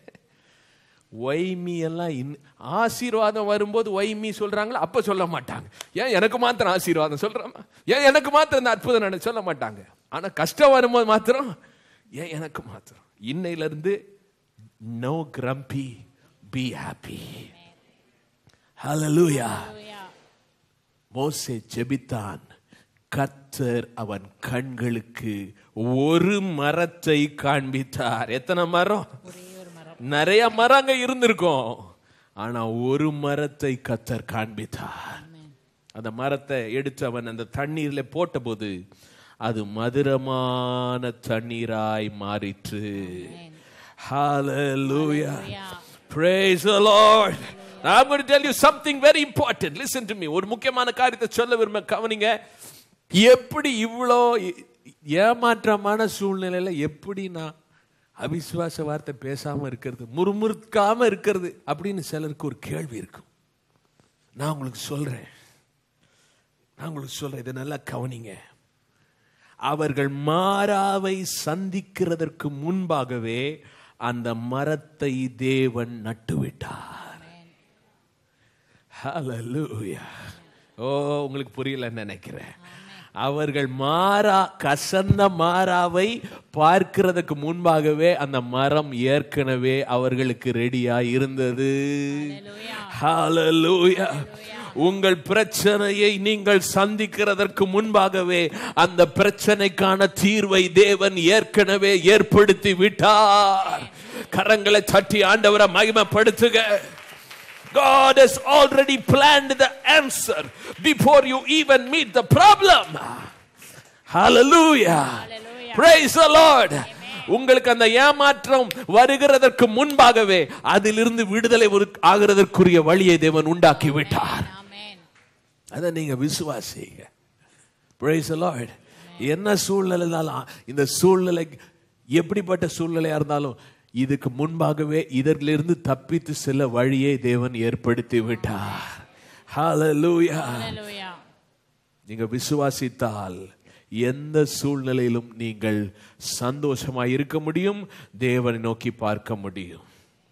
வைமி எல்லாம் ஆசீர்வாதம் வரும்போது வைமி சொல்றாங்களா? அப்ப சொல்ல மாட்டாங்க. ஏன் எனக்கு மாத்திரம் ஆசீர்வாதம் சொல்றாமா, ஏன் எனக்கு மாத்திரம் இந்த அற்புதம் நட சொல்ல மாட்டாங்க. ஆனா கஷ்டம் வரும்போது மாத்திரம் ஏன் எனக்கு மாத்திரம். இன்னையில இருந்து no grumpy, be happy. Hallelujah. மோசே ஜெபித்தான். கர்த்தர் அவன் கண்களுக்கு ஒரு மரத்தை காண்பித்தார். எத்தனை மரம்? நிறைய மரங்க இருந்திருக்கும், ஆனா ஒரு மரத்தை கர்த்தர் காண்பித்தார். அந்த மரத்தை எடுத்து அவன் அந்த தண்ணீர்ல போட்ட போது அது மதுரமான தண்ணீராய் மாறிற்று. Hallelujah. Praise the Lord. Now I'm going to tell you something very important. Listen to me. ஒரு முக்கியமான காரியத்தை சொல்ல விரும்ப கவனிங்க. எப்படி இவ்வளோ ஏமாற்றமான சூழ்நிலையில எப்படி நான் அவிசுவாச வார்த்தை பேசாம இருக்கிறது, முறுமுறுக்காம இருக்கிறது அப்படின்னு சிலருக்கு ஒரு கேள்வி இருக்கும். நான் உங்களுக்கு சொல்றேன், நான் உங்களுக்கு சொல்றேன், இதை நல்லா கவனிங்க. அவர்கள் மாறாவை சந்திக்கிறதற்கு முன்பாகவே அந்த மரத்தை தேவன் நட்டுவிட்டார். ஹல்லேலூயா. ஓ, உங்களுக்கு புரியலன்னு நினைக்கிறேன். அவர்கள் மாறா கசந்த மாறாவை பார்க்கிறதுக்கு முன்பாகவே அந்த மரம் ஏற்கனவே அவர்களுக்கு ரெடியா இருந்தது. ஹல்லேலூயா. உங்கள் பிரச்சனையை நீங்கள் சந்திக்கிறதற்கு முன்பாகவே அந்த பிரச்சனைக்கான தீர்வை தேவன் ஏற்கனவே ஏற்படுத்தி விட்டார். கரங்களை தட்டி ஆண்டவரை மகிமைப்படுத்துக. God has already planned the answer before you even meet the problem. Hallelujah. Hallelujah. Praise the Lord. உங்களுக்கு அந்த ஏமாற்றம் வருகிறதற்கு முன்பாகவே அதிலிருந்து விடுதலை ஆகிறதற்குரிய வழியை தேவன் உண்டாக்கி விட்டார். அதை நீங்க விசுவாசிங்க. Praise the Lord. என்ன சூழ்நிலைனாலும், இந்த சூழ்நிலை எப்படிப்பட்ட சூழ்நிலையா இருந்தாலும், இதுக்கு முன்பாகவே இதற்கிலிருந்து தப்பித்து செல்ல வழியை தேவன் ஏற்படுத்தி விட்டார். ஹல்லேலூயா. நீங்க விசுவாசித்தால் எந்த சூழ்நிலையிலும் நீங்கள் சந்தோஷமாய் இருக்க முடியும், தேவனை நோக்கி பார்க்க முடியும்.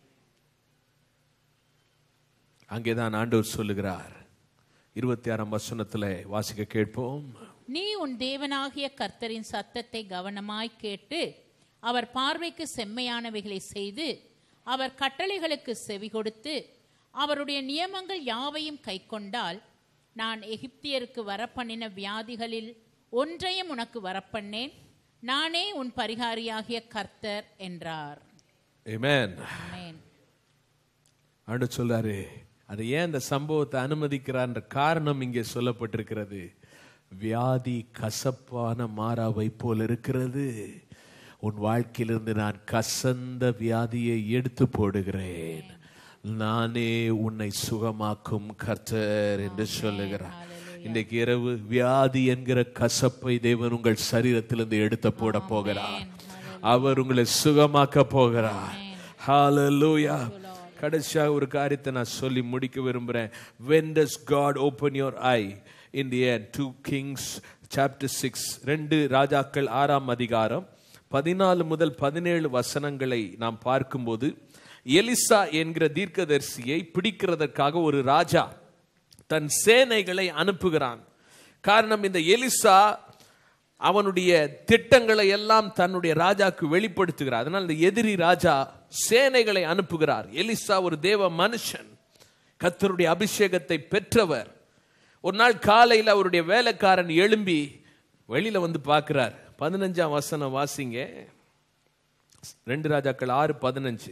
அங்கேதான் ஆண்டவர் சொல்லுகிறார். இருபத்தி ஆறாம் வசனத்திலே வாசிக்க கேட்போம். நீ உன் தேவனாகிய கர்த்தரின் சத்தத்தை கவனமாய் கேட்டு அவர் பார்வைக்கு செம்மையானவைகளை செய்து அவர் கட்டளைகளுக்கு செவி கொடுத்து அவருடைய நியமங்கள் யாவையும் கைக்கொண்டால் நான் எகிப்தியருக்கு வரப்பண்ணின வியாதிகளில் ஒன்றையும் உனக்கு வரப்பண்ணேன், நானே உன் பரிகாரியாகிய கர்த்தர் என்றார். ஆமென். ஆமென். ஆண்டவர் சொல்றாரு. அது ஏன் இந்த சம்பவத்தை அனுமதிக்கிறார் காரணம் இங்கே சொல்லப்பட்டிருக்கிறது. வியாதி கசப்பான மாறாவை போல் இருக்கிறது. உன் வாழ்க்கையிலிருந்து நான் கசந்த வியாதியை எடுத்து போடுகிறேன், நானே உன்னை சுகமாக்கும் கர்த்தர் என்று சொல்லுகிறார். இன்றைக்கு இரவு வியாதி என்கிற கசப்பை தேவன் உங்கள் சரீரத்திலிருந்து எடுத்து போட போகிறார். அவர் உங்களை சுகமாக்க போகிறார். ஹல்லேலூயா. கடைசியாக ஒரு காரியத்தை நான் சொல்லி முடிக்க விரும்புகிறேன். When does God open your eye? In the end, two Kings chapter six, ரெண்டு ராஜாக்கள் ஆறாம் அதிகாரம் பதினாலு முதல் பதினேழு வசனங்களை நாம் பார்க்கும்போது, எலிசா என்கிற தீர்க்கதரிசியை பிடிக்கிறதற்காக ஒரு ராஜா தன் சேனைகளை அனுப்புகிறான். காரணம், இந்த எலிசா அவனுடைய திட்டங்களை எல்லாம் தன்னுடைய ராஜாக்கு வெளிப்படுத்துகிறார். அதனால் இந்த எதிரி ராஜா சேனைகளை அனுப்புகிறார். எலிசா ஒரு தேவ மனுஷன், கர்த்தருடைய அபிஷேகத்தை பெற்றவர். ஒரு நாள் காலையில் அவருடைய வேலைக்காரன் எழும்பி வெளியில வந்து பார்க்கிறார். பதினஞ்சாம் வசனம் வாசிங்க. ரெண்டு ராஜாக்கள் ஆறு பதினஞ்சு.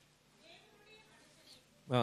ஆ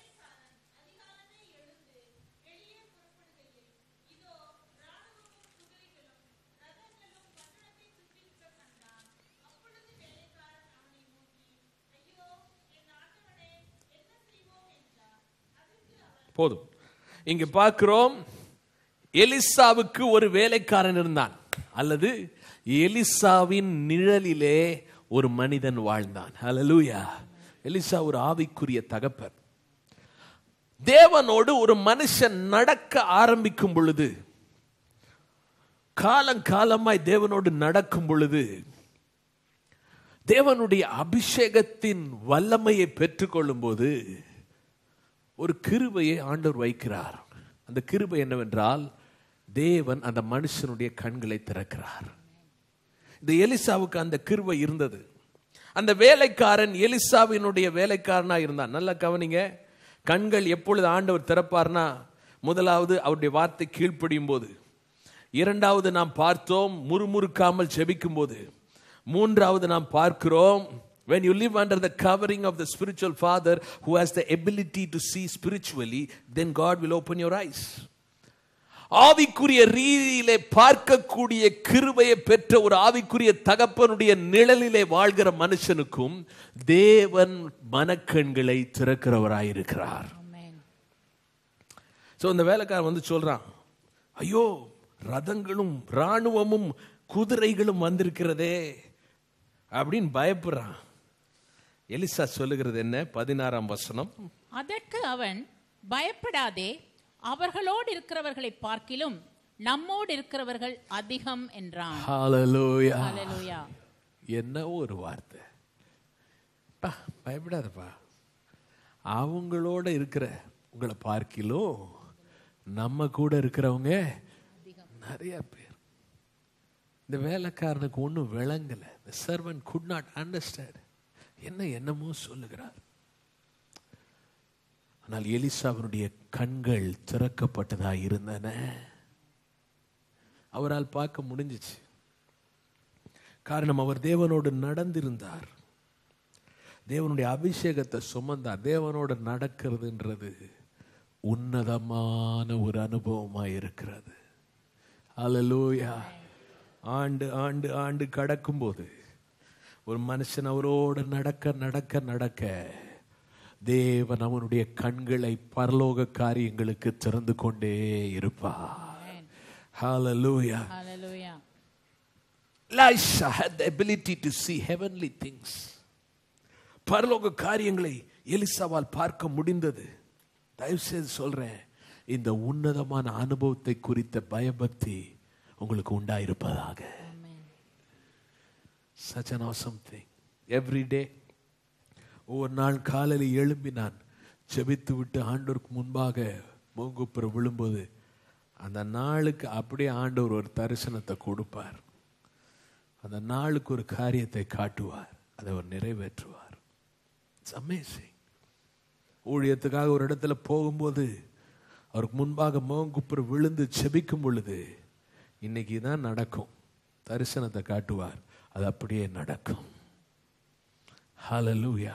போதும். இங்க பார்க்கிறோம், எலிசாவுக்கு ஒரு வேலைக்காரன் இருந்தான், அல்லது எலிசாவின் நிழலிலே ஒரு மனிதன் வாழ்ந்தான். ஹல்லேலூயா. எலிசா ஒரு ஆவிக்குரிய தகப்பன். தேவனோடு ஒரு மனுஷன் நடக்க ஆரம்பிக்கும் பொழுது, காலங்காலமாய் தேவனோடு நடக்கும் பொழுது, தேவனுடைய அபிஷேகத்தின் வல்லமையை பெற்றுக்கொள்ளும் போது ஒரு கிருபையை ஆண்டவர் வைக்கிறார். அந்த கிருபை என்னவென்றால், தேவன் அந்த மனுஷனுடைய கண்களை திறக்கிறார். இந்த எலிசாவுக்கு அந்த கிருபை இருந்தது. அந்த வேலைக்காரன் எலிசாவினுடைய வேலைக்காரனா இருந்தான். நல்லா கவனிங்க. கண்கள் எப்பொழுது ஆண்டவர் திறப்பார்னா, முதலாவது அவருடைய வார்த்தை கீழ்ப்படியும் போது, இரண்டாவது நாம் பார்த்தோம் முறுமுறுக்காமல் ஜெபிக்கும் போது, மூன்றாவது நாம் பார்க்கிறோம் when you live under the covering of the spiritual father who has the ability to see spiritually, then God will open your eyes. ஆவிக்குரிய ரீதியிலே பார்க்கக்கூடிய கிருபையை பெற்ற ஒரு ஆவிக்குரிய தகப்பனுடைய நிழலிலே வாழ்கிற மனுஷனுக்கும் தேவன் மனக்கண்களை திறக்கிறவராயிருக்கிறார். சோ இந்த வேலைக்காரன் வந்து சொல்றான், ஐயோ ரதங்களும் ராணுவமும் குதிரைகளும் வந்திருக்கிறதே அப்படின்னு பயப்படுறான். எலிசா சொல்லுகிறது என்ன? பதினாறாம் வசனம். அதற்கு அவன், பயப்படாதே, அவர்களோடு இருக்கிறவர்களை பார்க்கிலும் நம்மோடு இருக்கிறவர்கள் அதிகம் என்றான். ஹல்லேலூயா. ஹல்லேலூயா. என்ன ஒரு வார்த்தை! பயப்படாதப்பா, அவங்களோட இருக்கிற உங்களை பார்க்கிலும் நம்ம கூட இருக்கிறவங்க நிறைய பேர். இந்த வேலைக்காரனுக்கு ஒன்றும் விளங்கல. The servant could not understand. என்ன என்னமோ சொல்லுகிறார். ஆனால் எலிசாவினுடைய கண்கள் திறக்கப்பட்டதா இருந்தன. அவரால் பார்க்க முடிஞ்சிச்சு. காரணம், அவர் தேவனோடு நடந்திருந்தார். தேவனுடைய அபிஷேகத்தை சுமந்தார். தேவனோடு நடக்கிறதுன்றது உன்னதமான ஒரு அனுபவமாக இருக்கிறது. அல்லேலூயா. ஆண்டு ஆண்டு ஆண்டு கடக்கும் போது ஒரு மனுஷன் அவரோடு நடக்க நடக்க நடக்க தேவன் அவனுடைய கண்களை பரலோக காரியங்களுக்கு திறந்து கொண்டே இருப்பார். Hallelujah. Hallelujah. Elisha had the ability to see heavenly things. பரலோக காரியங்களை எலிசாவால் பார்க்க முடிந்தது. தயவு செய்து சொல்றேன், இந்த உன்னதமான அனுபவத்தை குறித்த பயபக்தி உங்களுக்கு உண்டாயிருப்பதாக. Such an awesome thing. Every day, ஒவ்வொரு நாள் காலையில் எழும்பி நான் ஜெபித்து விட்டு ஆண்டவருக்கு முன்பாக முகங்குப்புற விழும்போது அந்த நாளுக்கு அப்படியே ஆண்டவர் ஒரு தரிசனத்தை கொடுப்பார். அந்த நாளுக்கு ஒரு காரியத்தை காட்டுவார், அதை அவர் நிறைவேற்றுவார். It's amazing. ஊழியத்துக்காக ஒரு இடத்துல போகும்போது அவருக்கு முன்பாக முகங்குப்புற விழுந்து ஜெபிக்கும் பொழுது இன்னைக்கு தான் நடக்கும், தரிசனத்தை காட்டுவார், அது அப்படியே நடக்கும். ஹல்லேலூயா.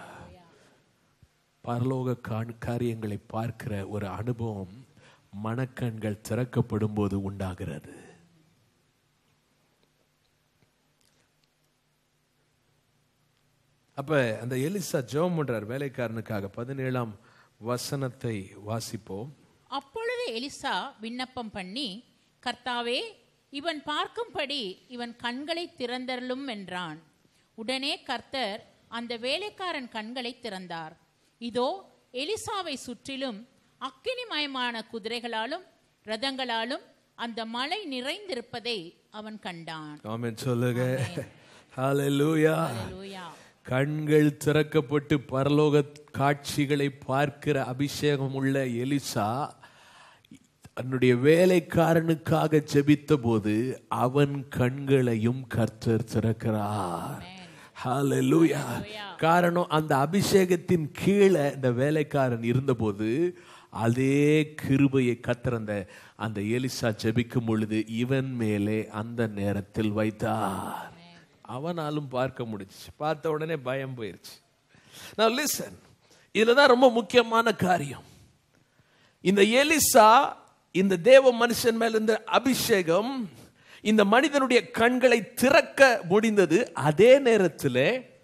பரலோக காரியங்களை பார்க்கிற ஒரு அனுபவம் மனக்கண்கள் திறக்கப்படும் போது உண்டாகிறது. அப்ப அந்த எலிசா ஜெபம் பண்றார் வேலைக்காரனுக்காக. பதினேழாம் வசனத்தை வாசிப்போம். அப்பொழுது எலிசா விண்ணப்பம் பண்ணி, கர்த்தாவே, இவன் பார்க்கும்படி இவன் கண்களை திறந்தருளும் என்றான். உடனே கர்த்தர் அந்த வேலைக்காரன் கண்களை திறந்தார். இதோ, எலிசாவை சுற்றிலும் அக்கினிமயமான குதிரைகளாலும் ரதங்களாலும் அந்த மலை நிறைந்திருப்பதை அவன் கண்டான். ஆமென் சொல்லுங்க. ஹல்லேலூயா. ஹல்லேலூயா. கண்கள் திறக்கப்பட்டு பரலோக காட்சிகளை பார்க்கிற அபிஷேகம் உள்ள எலிசா தன்னுடைய வேலைக்காரனுக்காக ஜெபித்த போது அவன் கண்களையும் கர்த்தர் திறக்கிறார். ஹல்லேலூயா. காரணம், அந்த அபிஷேகத்தின் கீழே இந்த வேலைக்காரன் இருந்தபோது அதே கிருபையை கர்த்தர் அந்த அந்த எலிசா ஜெபிக்கும் பொழுது இவன் மேலே அந்த நேரத்தில் வைத்தார். அவனாலும் பார்க்க முடிஞ்சிச்சு. பார்த்த உடனே பயம் போயிருச்சு. Now listen, இதுதான் ரொம்ப முக்கியமான காரியம். இந்த எலிசா, இந்த தேவ மனுஷன் மேல் இந்த அபிஷேகம் இந்த மனிதனுடைய கண்களை திறக்க முடிந்தது. அதே நேரத்தில்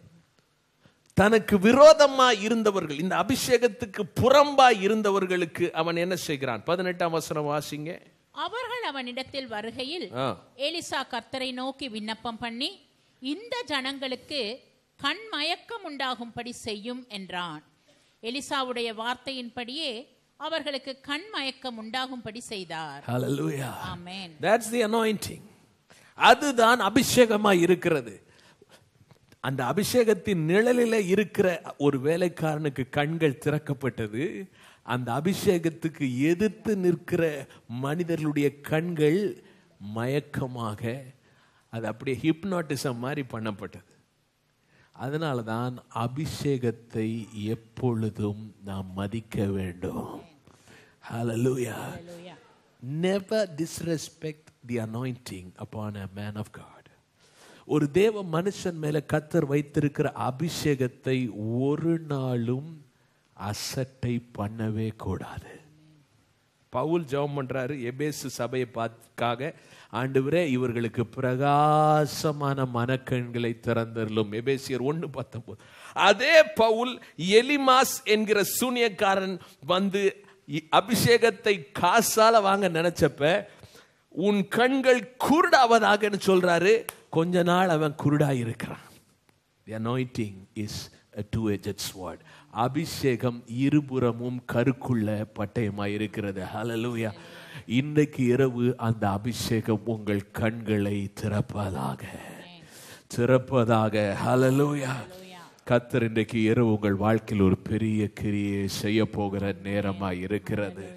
தனக்கு விரோதமா இருந்தவர்கள், இந்த அபிஷேகத்துக்கு புறம்பா இருந்தவர்களுக்கு அவன் என்ன செய்கிறான்? பதினெட்டாம் வசனம் வாசிங்க. அவர்கள் அவனிடத்தில் வருகையில் எலிசா கர்த்தரை நோக்கி விண்ணப்பம் பண்ணி, இந்த ஜனங்களுக்கு கண் மயக்கம் உண்டாகும்படி செய்யும் என்றான். எலிசாவுடைய வார்த்தையின்படியே அவர்களுக்கு கண் மயக்கம் உண்டாகும்படி செய்தார். Hallelujah. Amen. That's the anointing. அதுதான் அபிஷேகமா இருக்கிறது. அந்த அபிஷேகத்தின் நிழலில் இருக்கிற ஒரு வேலைக்காரனுக்கு கண்கள் திறக்கப்பட்டது. அந்த அபிஷேகத்துக்கு எதிர்த்து நிற்கிற மனிதர்களுடைய கண்கள் மயக்கமாக, அது அப்படியே ஹிப்னாட்டிசம் மாதிரி பண்ணப்பட்டது. அதனால தான் அபிஷேகத்தை எப்பொழுதும் நாம் மதிக்க வேண்டும். Hallelujah. Hallelujah. Never disrespect the anointing upon a man of God. ஒரு தேவ மனுஷன் மேல கர்த்தர் வைத்திருக்கிற அபிஷேகத்தை ஒரு நாளும் அசட்டை பண்ணவே கூடாது. பவுல் ஜெபம் பண்றாரு எபேசு சபையை பார்க்காக, ஆண்டவரே இவர்களுக்கு பிரகாசமான மனக்கண்களை திறந்தருளும். எபேசியர் ஒன்று பத்தொன்பது. அதே பவுல் எலிமாஸ் என்கிற சூனியக்காரன் வந்து அபிஷேகத்தை காசால வாங்க நினைச்சப்ப, உன் கண்கள் குருடாவதாக சொல்றாரு. கொஞ்ச நாள் அவன் குருடா இருக்கிறான். The anointing is a two-edged sword. அபிஷேகம் இருபுறமும் கருக்குள்ள பட்டயமாய் இருக்கிறது. ஹல்லேலூயா. இன்றைக்கு இரவு அந்த அபிஷேகம் உங்கள் கண்களை திறப்பதாக திறப்பதாக. ஹல்லேலூயா. கர்த்தர் இன்றைக்கு இரவு உங்கள் வாழ்க்கையில் ஒரு பெரிய கிரியை செய்ய போகிற நேரமாய் இருக்கிறது.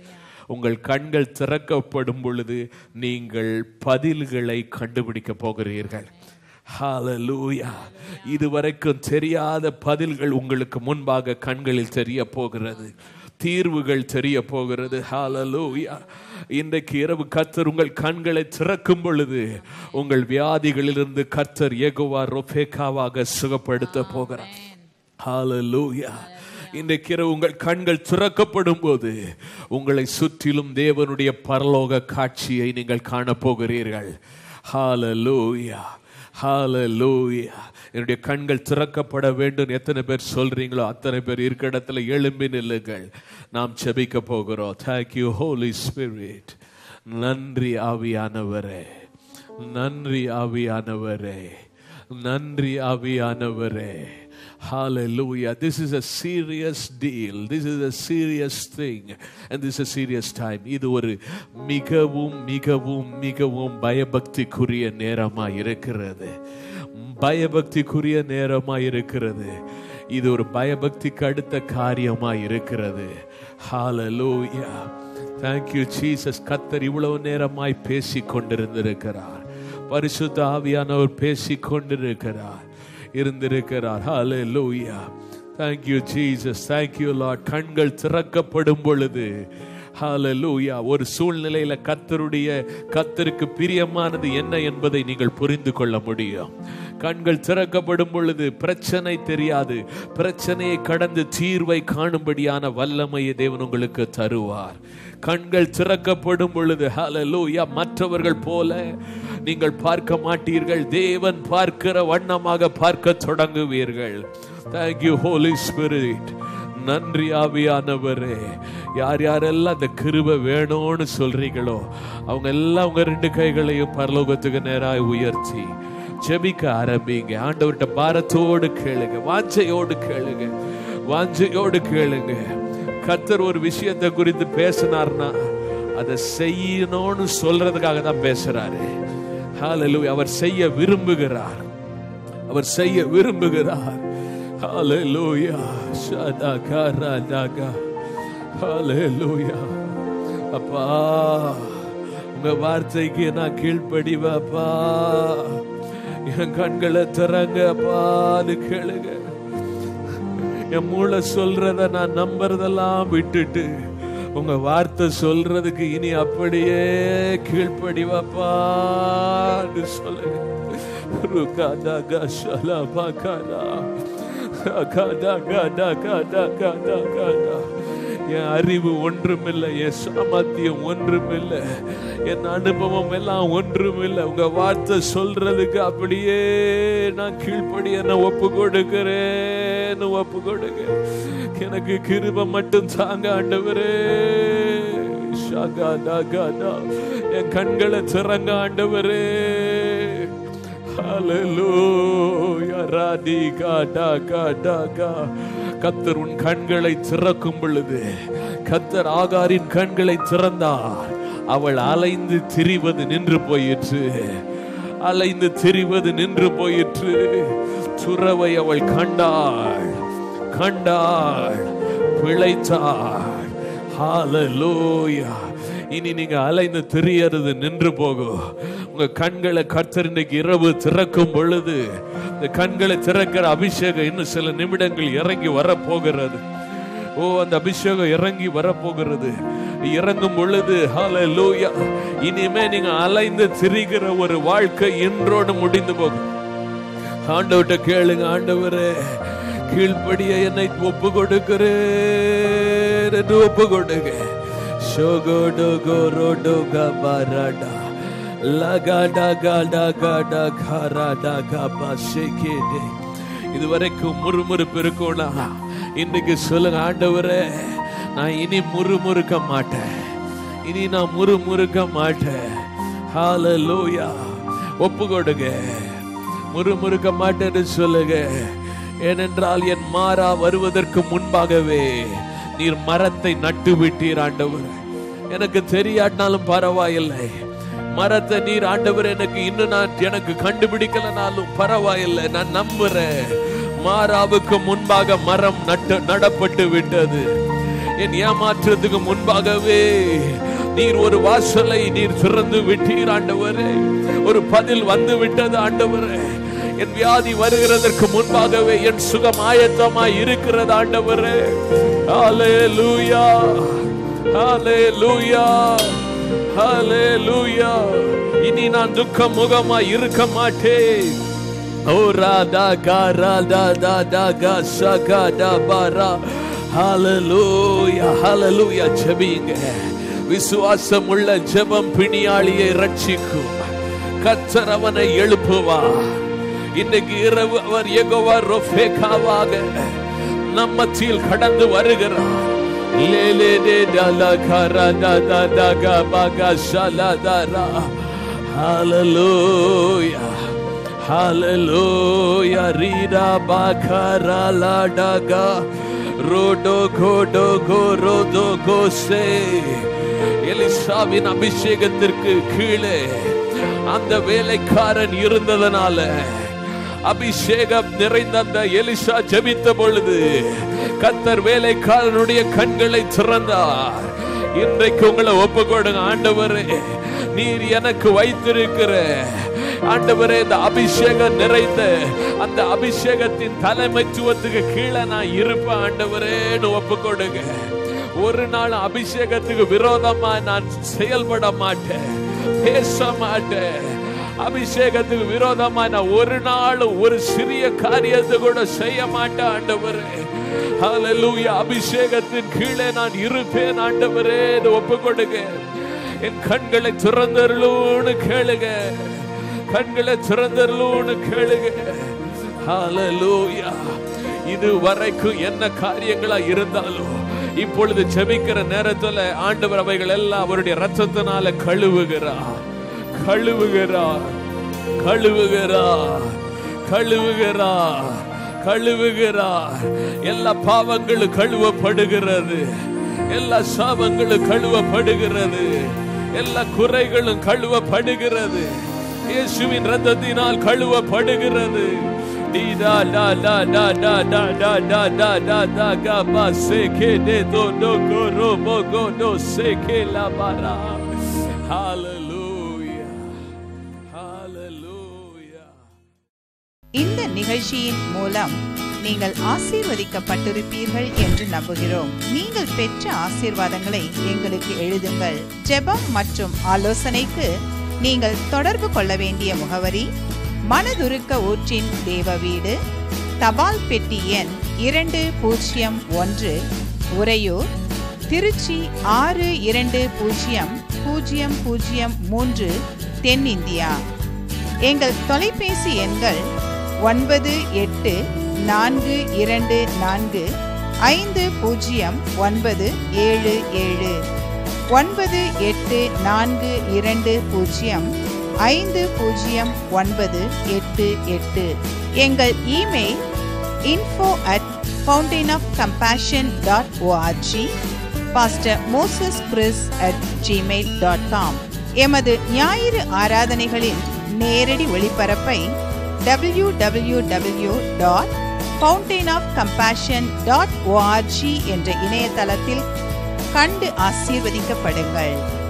உங்கள் கண்கள் திறக்கப்படும் பொழுது நீங்கள் பதில்களை கண்டுபிடிக்க போகிறீர்கள். ஹல்லேலூயா. இதுவரைக்கும் தெரியாத பதில்கள் உங்களுக்கு முன்பாக கண்களில் தெரிய போகிறது, தீர்வுகள் தெரிய போகிறது. ஹல்லேலூயா. இன்றைக்கு இரவு கர்த்தர் உங்கள் கண்களை திறக்கும் பொழுது உங்கள் வியாதிகளிலிருந்து கர்த்தர் யெகோவா ரொபேக்காவாக சுகப்படுத்த போகிறார். ஹல்லேலூயா. இன்றைக்கு இரவு உங்கள் கண்கள் திறக்கப்படும் போது உங்களை சுற்றிலும் தேவனுடைய பரலோக காட்சியை நீங்கள் காணப்போகிறீர்கள். ஹல்லேலூயா, ஹல்லேலூயா. என்னுடைய கண்கள் திறக்கப்பட வேண்டும் எத்தனை பேர் சொல்றீங்களோ அத்தனை பேர் இருக்கிற இடத்துல எழும்பி நில்லுங்கள். நாம் ஜெபிக்க போகிறோம். Thank you Holy Spirit. நன்றி ஆவியானவரே, நன்றி ஆவியானவரே, நன்றி ஆவியானவரே. Hallelujah. This is a serious deal. This is a serious thing. And this is a serious time. இது ஒரு மிகவும் மிகவும் மிகவும் பயபக்திக்குரிய நேரமாய் இருக்கிறது. பயபக்திக்குரிய நேரமாய் இருக்கிறது. இது ஒரு பயபக்திக்கு அடுத்த காரியமாய் இருக்கிறது. Hallelujah. Thank you Jesus. கர்த்தர் இவ்வளவு நேரமாய் பேசிக் கொண்டிருந்திருக்கிறார். பரிசுத்த ஆவியானவர் பேசிக் கொண்டிருக்கிறார், இருந்திருக்கிறார். ஹல்லேலூயா. Thank you Jesus. Thank you Lord. கண்கள் திறக்கப்படும் பொழுது ஹல்லேலூயா ஒரு சூழ்நிலையில கர்த்தருடைய கர்த்தருக்கு பிரியமானது என்ன என்பதை நீங்கள் புரிந்து கொள்ள முடியும். கண்கள் திறக்கப்படும் பொழுது பிரச்சனை தெரியாது, பிரச்சனையை கடந்து தீர்வை காணும்படியான வல்லமையை தேவன் உங்களுக்கு தருவார். கண்கள் திறக்கப்படும் பொழுது ஹல்லேலூயா மற்றவர்கள் போல நீங்கள் பார்க்க மாட்டீர்கள், தேவன் பார்க்கிற வண்ணமாக பார்க்க தொடங்குவீர்கள். Thank you Holy Spirit. நன்றி ஆவியானவரே. யார் யாரெல்லாம் அந்த கிருபை வேணும்னு சொல்றீங்களோ அவங்க எல்லாம் உங்க ரெண்டு கைகளையும் பரலோகத்துக்கு நேராய் உயர்த்தி ஜெபிக்க ஆரம்பிங்க. ஆண்டவர்கிட்ட பாரத்தோடு கேளுங்க, வாஞ்சையோடு கேளுங்க, வாஞ்சையோடு கேளுங்க. கர்த்தர் ஒரு விஷயத்தை குறித்து பேசினார்னா அதை செய்யணும்னு சொல்றதுக்காக தான் பேசுறாரு. ஹல்லேலூயா. அவர் செய்ய விரும்புகிறார், அவர் செய்ய விரும்புகிறார். ஹல்லேலூயா. ஷதகரதக. ஹல்லேலூயா. அப்பா உங்க வார்த்தைக்கு நான் கீழ்ப்படிவப்பா. என் கண்களை திறங்க அப்பான்னு கேளுங்க. என் மூளை சொல்றத நான் நம்புறதெல்லாம் விட்டுட்டு உங்க வார்த்தை சொல்றதுக்கு இனி அப்படியே கீழ்ப்படிவப்பான்னு சொல்லுங்க. என் அறிவு ஒன்றுமில்லை, என் சாமர்த்தியம் ஒன்றுமில்லை, என் அனுபவம் எல்லாம் ஒன்றுமில்லை. உங்க வார்த்தை சொல்றதுக்கு அப்படியே நான் கீழ்ப்படிய நான் ஒப்பு கொடுக்கிறேன்னு ஒப்பு கொடுங்க. எனக்கு கிருபை மட்டும் தாங்க ஆண்டவரே. என் கண்களை திறங்க ஆண்டவரே. ஹல்லேலூயா. ராதிகா டாகா டாகா. கர்த்தர் உன் கண்களை திறக்கும் பொழுது, கர்த்தர் ஆகாரின் கண்களை திறந்தார். அவள் அலைந்து திரிவது நின்று போயிற்று, அலைந்து திரிவது நின்று போயிற்று. துறவை அவள் கண்டாள், கண்டாள், பிழைத்தாள். ஹல்லேலூயா. இனி நீங்க அலைந்து திரியறது நின்று போகும். உங்க கண்களை கர்த்தர் இன்னைக்கு இரவு திறக்கும் பொழுது இந்த கண்களை திறக்கிற அபிஷேகம் இன்னும் சில நிமிடங்கள் இறங்கி வரப்போகிறது. ஓ, அந்த அபிஷேகம் இறங்கி வரப்போகிறது. இறங்கும் பொழுது ஹல்லேலூயா இனிமே நீங்க அலைந்து திரிகிற ஒரு வாழ்க்கை இன்றோடு முடிந்து போகும். ஆண்டவர்கிட்ட கேளுங்க, ஆண்டவரே கீழ்ப்படிய என்னை ஒப்பு கொடுக்கிறேன் என்று ஒப்பு கொடுங்க. இதுவரைக்கும் முறுமுறுப்பு இருக்கும்னா இன்னைக்கு சொல்லுங்க, ஆண்டவரே நான் இனி முறுமுறுக்க மாட்டேன், இனி நான் முறுமுறுக்க மாட்டேன். ஹல்லேலூயா. ஒப்பு கொடுங்க. முறுமுறுக்க மாட்டேன்னு சொல்லுங்க. ஏனென்றால் என் மாறா வருவதற்கு முன்பாகவே நீர் மரத்தை நட்டு விட்டீர் ஆண்டவர். எனக்கு தெரியாட்டாலும் பரவாயில்லை, மரத்தை நீர் ஆண்டவர் எனக்கு இன்னும் நான் எனக்கு கண்டுபிடிக்கலனாலும் பரவாயில்லை, நான் நம்புறேன். மாறாவுக்கு முன்பாக மரம் நட்டு நடப்பட்டு விட்டது. என் ஏமாற்றத்துக்கு முன்பாகவே நீர் ஒரு வாசலை நீர் திறந்து விட்டீர் ஆண்டவரே. ஒரு பதில் வந்து விட்டது ஆண்டவரே. என் வியாதி வருகிறதற்கு முன்பாகவே என் சுகம் ஆயத்தமாய் இருக்கிறது ஆண்டவரே. ஹல்லேலூயா, ஹல்லேலூயா, ஹல்லேலூயா. இனி நான் துக்க முகமாய் இருக்க மாட்டேன். ஓ ராதா காராதா தாதா காசகா டபாரா. ஹல்லேலூயா, ஹல்லேலூயா. ஜெபிங்க. விசுவாசம் உள்ள ஜெபம் பிணியாளியை ரட்சிக்கும். கர்த்தர் அவனை எழுப்புவார். இன்னைக்கு இரவு அவர் யெகோவா ரொஃபேகாவாக நம்ம மத்தியில் கடந்து வருகிறார். லேலே டே டலா கரதா ததா கபகா ஷலதரா. ஹல்லேலூயா, ஹல்லேலூயா. ரீடா பகரா லடகா ரோடோ கோடோ கோரோதோ கோசே. எலிசாவின் அபிஷேகத்திற்கு கீழே அந்த வேலைக்காரன் இருந்ததனால அபிஷேகம் நிறைந்த அந்த எலிசா ஜெபித்த பொழுது கர்த்தர் வேலைக்காரனுடைய கண்களை திறந்தார். இன்றைக்கு உங்களை ஒப்பு கொடுங்க. ஆண்டவரே, நீர் எனக்கு வைத்திருக்கிற ஆண்டவரே இந்த அபிஷேகம் நிறைந்த அந்த அபிஷேகத்தின் தலைமைத்துவத்துக்கு கீழே நான் இருப்பேன் ஆண்டவரேன்னு ஒப்பு கொடுங்க. ஒரு நாள் அபிஷேகத்துக்கு விரோதமா நான் செயல்பட மாட்டேன், பேச மாட்டேன். அபிஷேகத்துக்கு விரோதமா நான் ஒரு நாள் ஒரு சிறிய காரியத்தை கூட செய்ய மாட்டேன் ஆண்டவரே. ஹல்லேலூயா. அபிஷேகத்தின் கீழே நான் இருப்பேன் ஆண்டவரே. ஒப்பு கொடுங்க. என் கண்களை திறந்தருளுன்னு கேளுங்க. கண்களை திறந்தருளுன்னு கேளுங்க. ஹல்லேலூயா. இது வரைக்கும் என்ன காரியங்களா இருந்தாலும் இப்பொழுது ஜெபிக்கிற நேரத்துல ஆண்டவர் அவைகள் எல்லாம் அவருடைய ரத்தத்தினால கழுவுகிறார், கழுவுகிறார், கழுவுகிறார், கழுவுகிறார், கழுவுகிறார். எல்லா பாவங்களும் கழுவப்படுகிறது, எல்லா சாபங்களும் கழுவப்படுகிறது, எல்லா குறைகளும் கழுவப்படுகிறது. இயேசுவின் ரத்தத்தினால் கழுவப்படுகிறது. Da da da da da da da da da da da ga ba se ke de do do go ro bo go do se ke la bara. Hallelujah, hallelujah. இந்த நிகழ்ச்சியின் மூலம் நீங்கள் ஆசீர்வதிக்கப்பட்டிருப்பீர்கள் என்று நம்புகிறோம். நீங்கள் பெற்ற ஆசீர்வாதங்களை எங்களுக்கு எழுதுங்கள். ஜெபம் மற்றும் ஆலோசனைக்கு நீங்கள் தொடர்பு கொள்ள வேண்டிய முகவரி: மனதுருக்க ஊற்றின் தேவ வீடு, தபால் பெட்டி எண் இரண்டு பூஜ்ஜியம் ஒன்று, உறையூர், திருச்சி ஆறு இரண்டு பூஜ்ஜியம் பூஜ்ஜியம் பூஜ்ஜியம் மூன்று, தென்னிந்தியா. எங்கள் தொலைபேசி எண்கள் ஒன்பது எட்டு நான்கு இரண்டு நான்கு ஐந்து பூஜ்ஜியம் ஒன்பது ஏழு ஏழு, ஒன்பது எட்டு நான்கு இரண்டு பூஜ்ஜியம் ஐந்து பூஜ்ஜியம் ஒன்பது எட்டு எட்டு. எங்கள் email info at fountain of compassion dot org, pastor moses chris at gmail dot com. எமது ஞாயிறு ஆராதனைகளின் நேரடி ஒளிபரப்பை W W W dot fountain of compassion dot org என்ற இணையதளத்தில் கண்டு ஆசீர்வதிக்கப்படுங்கள்.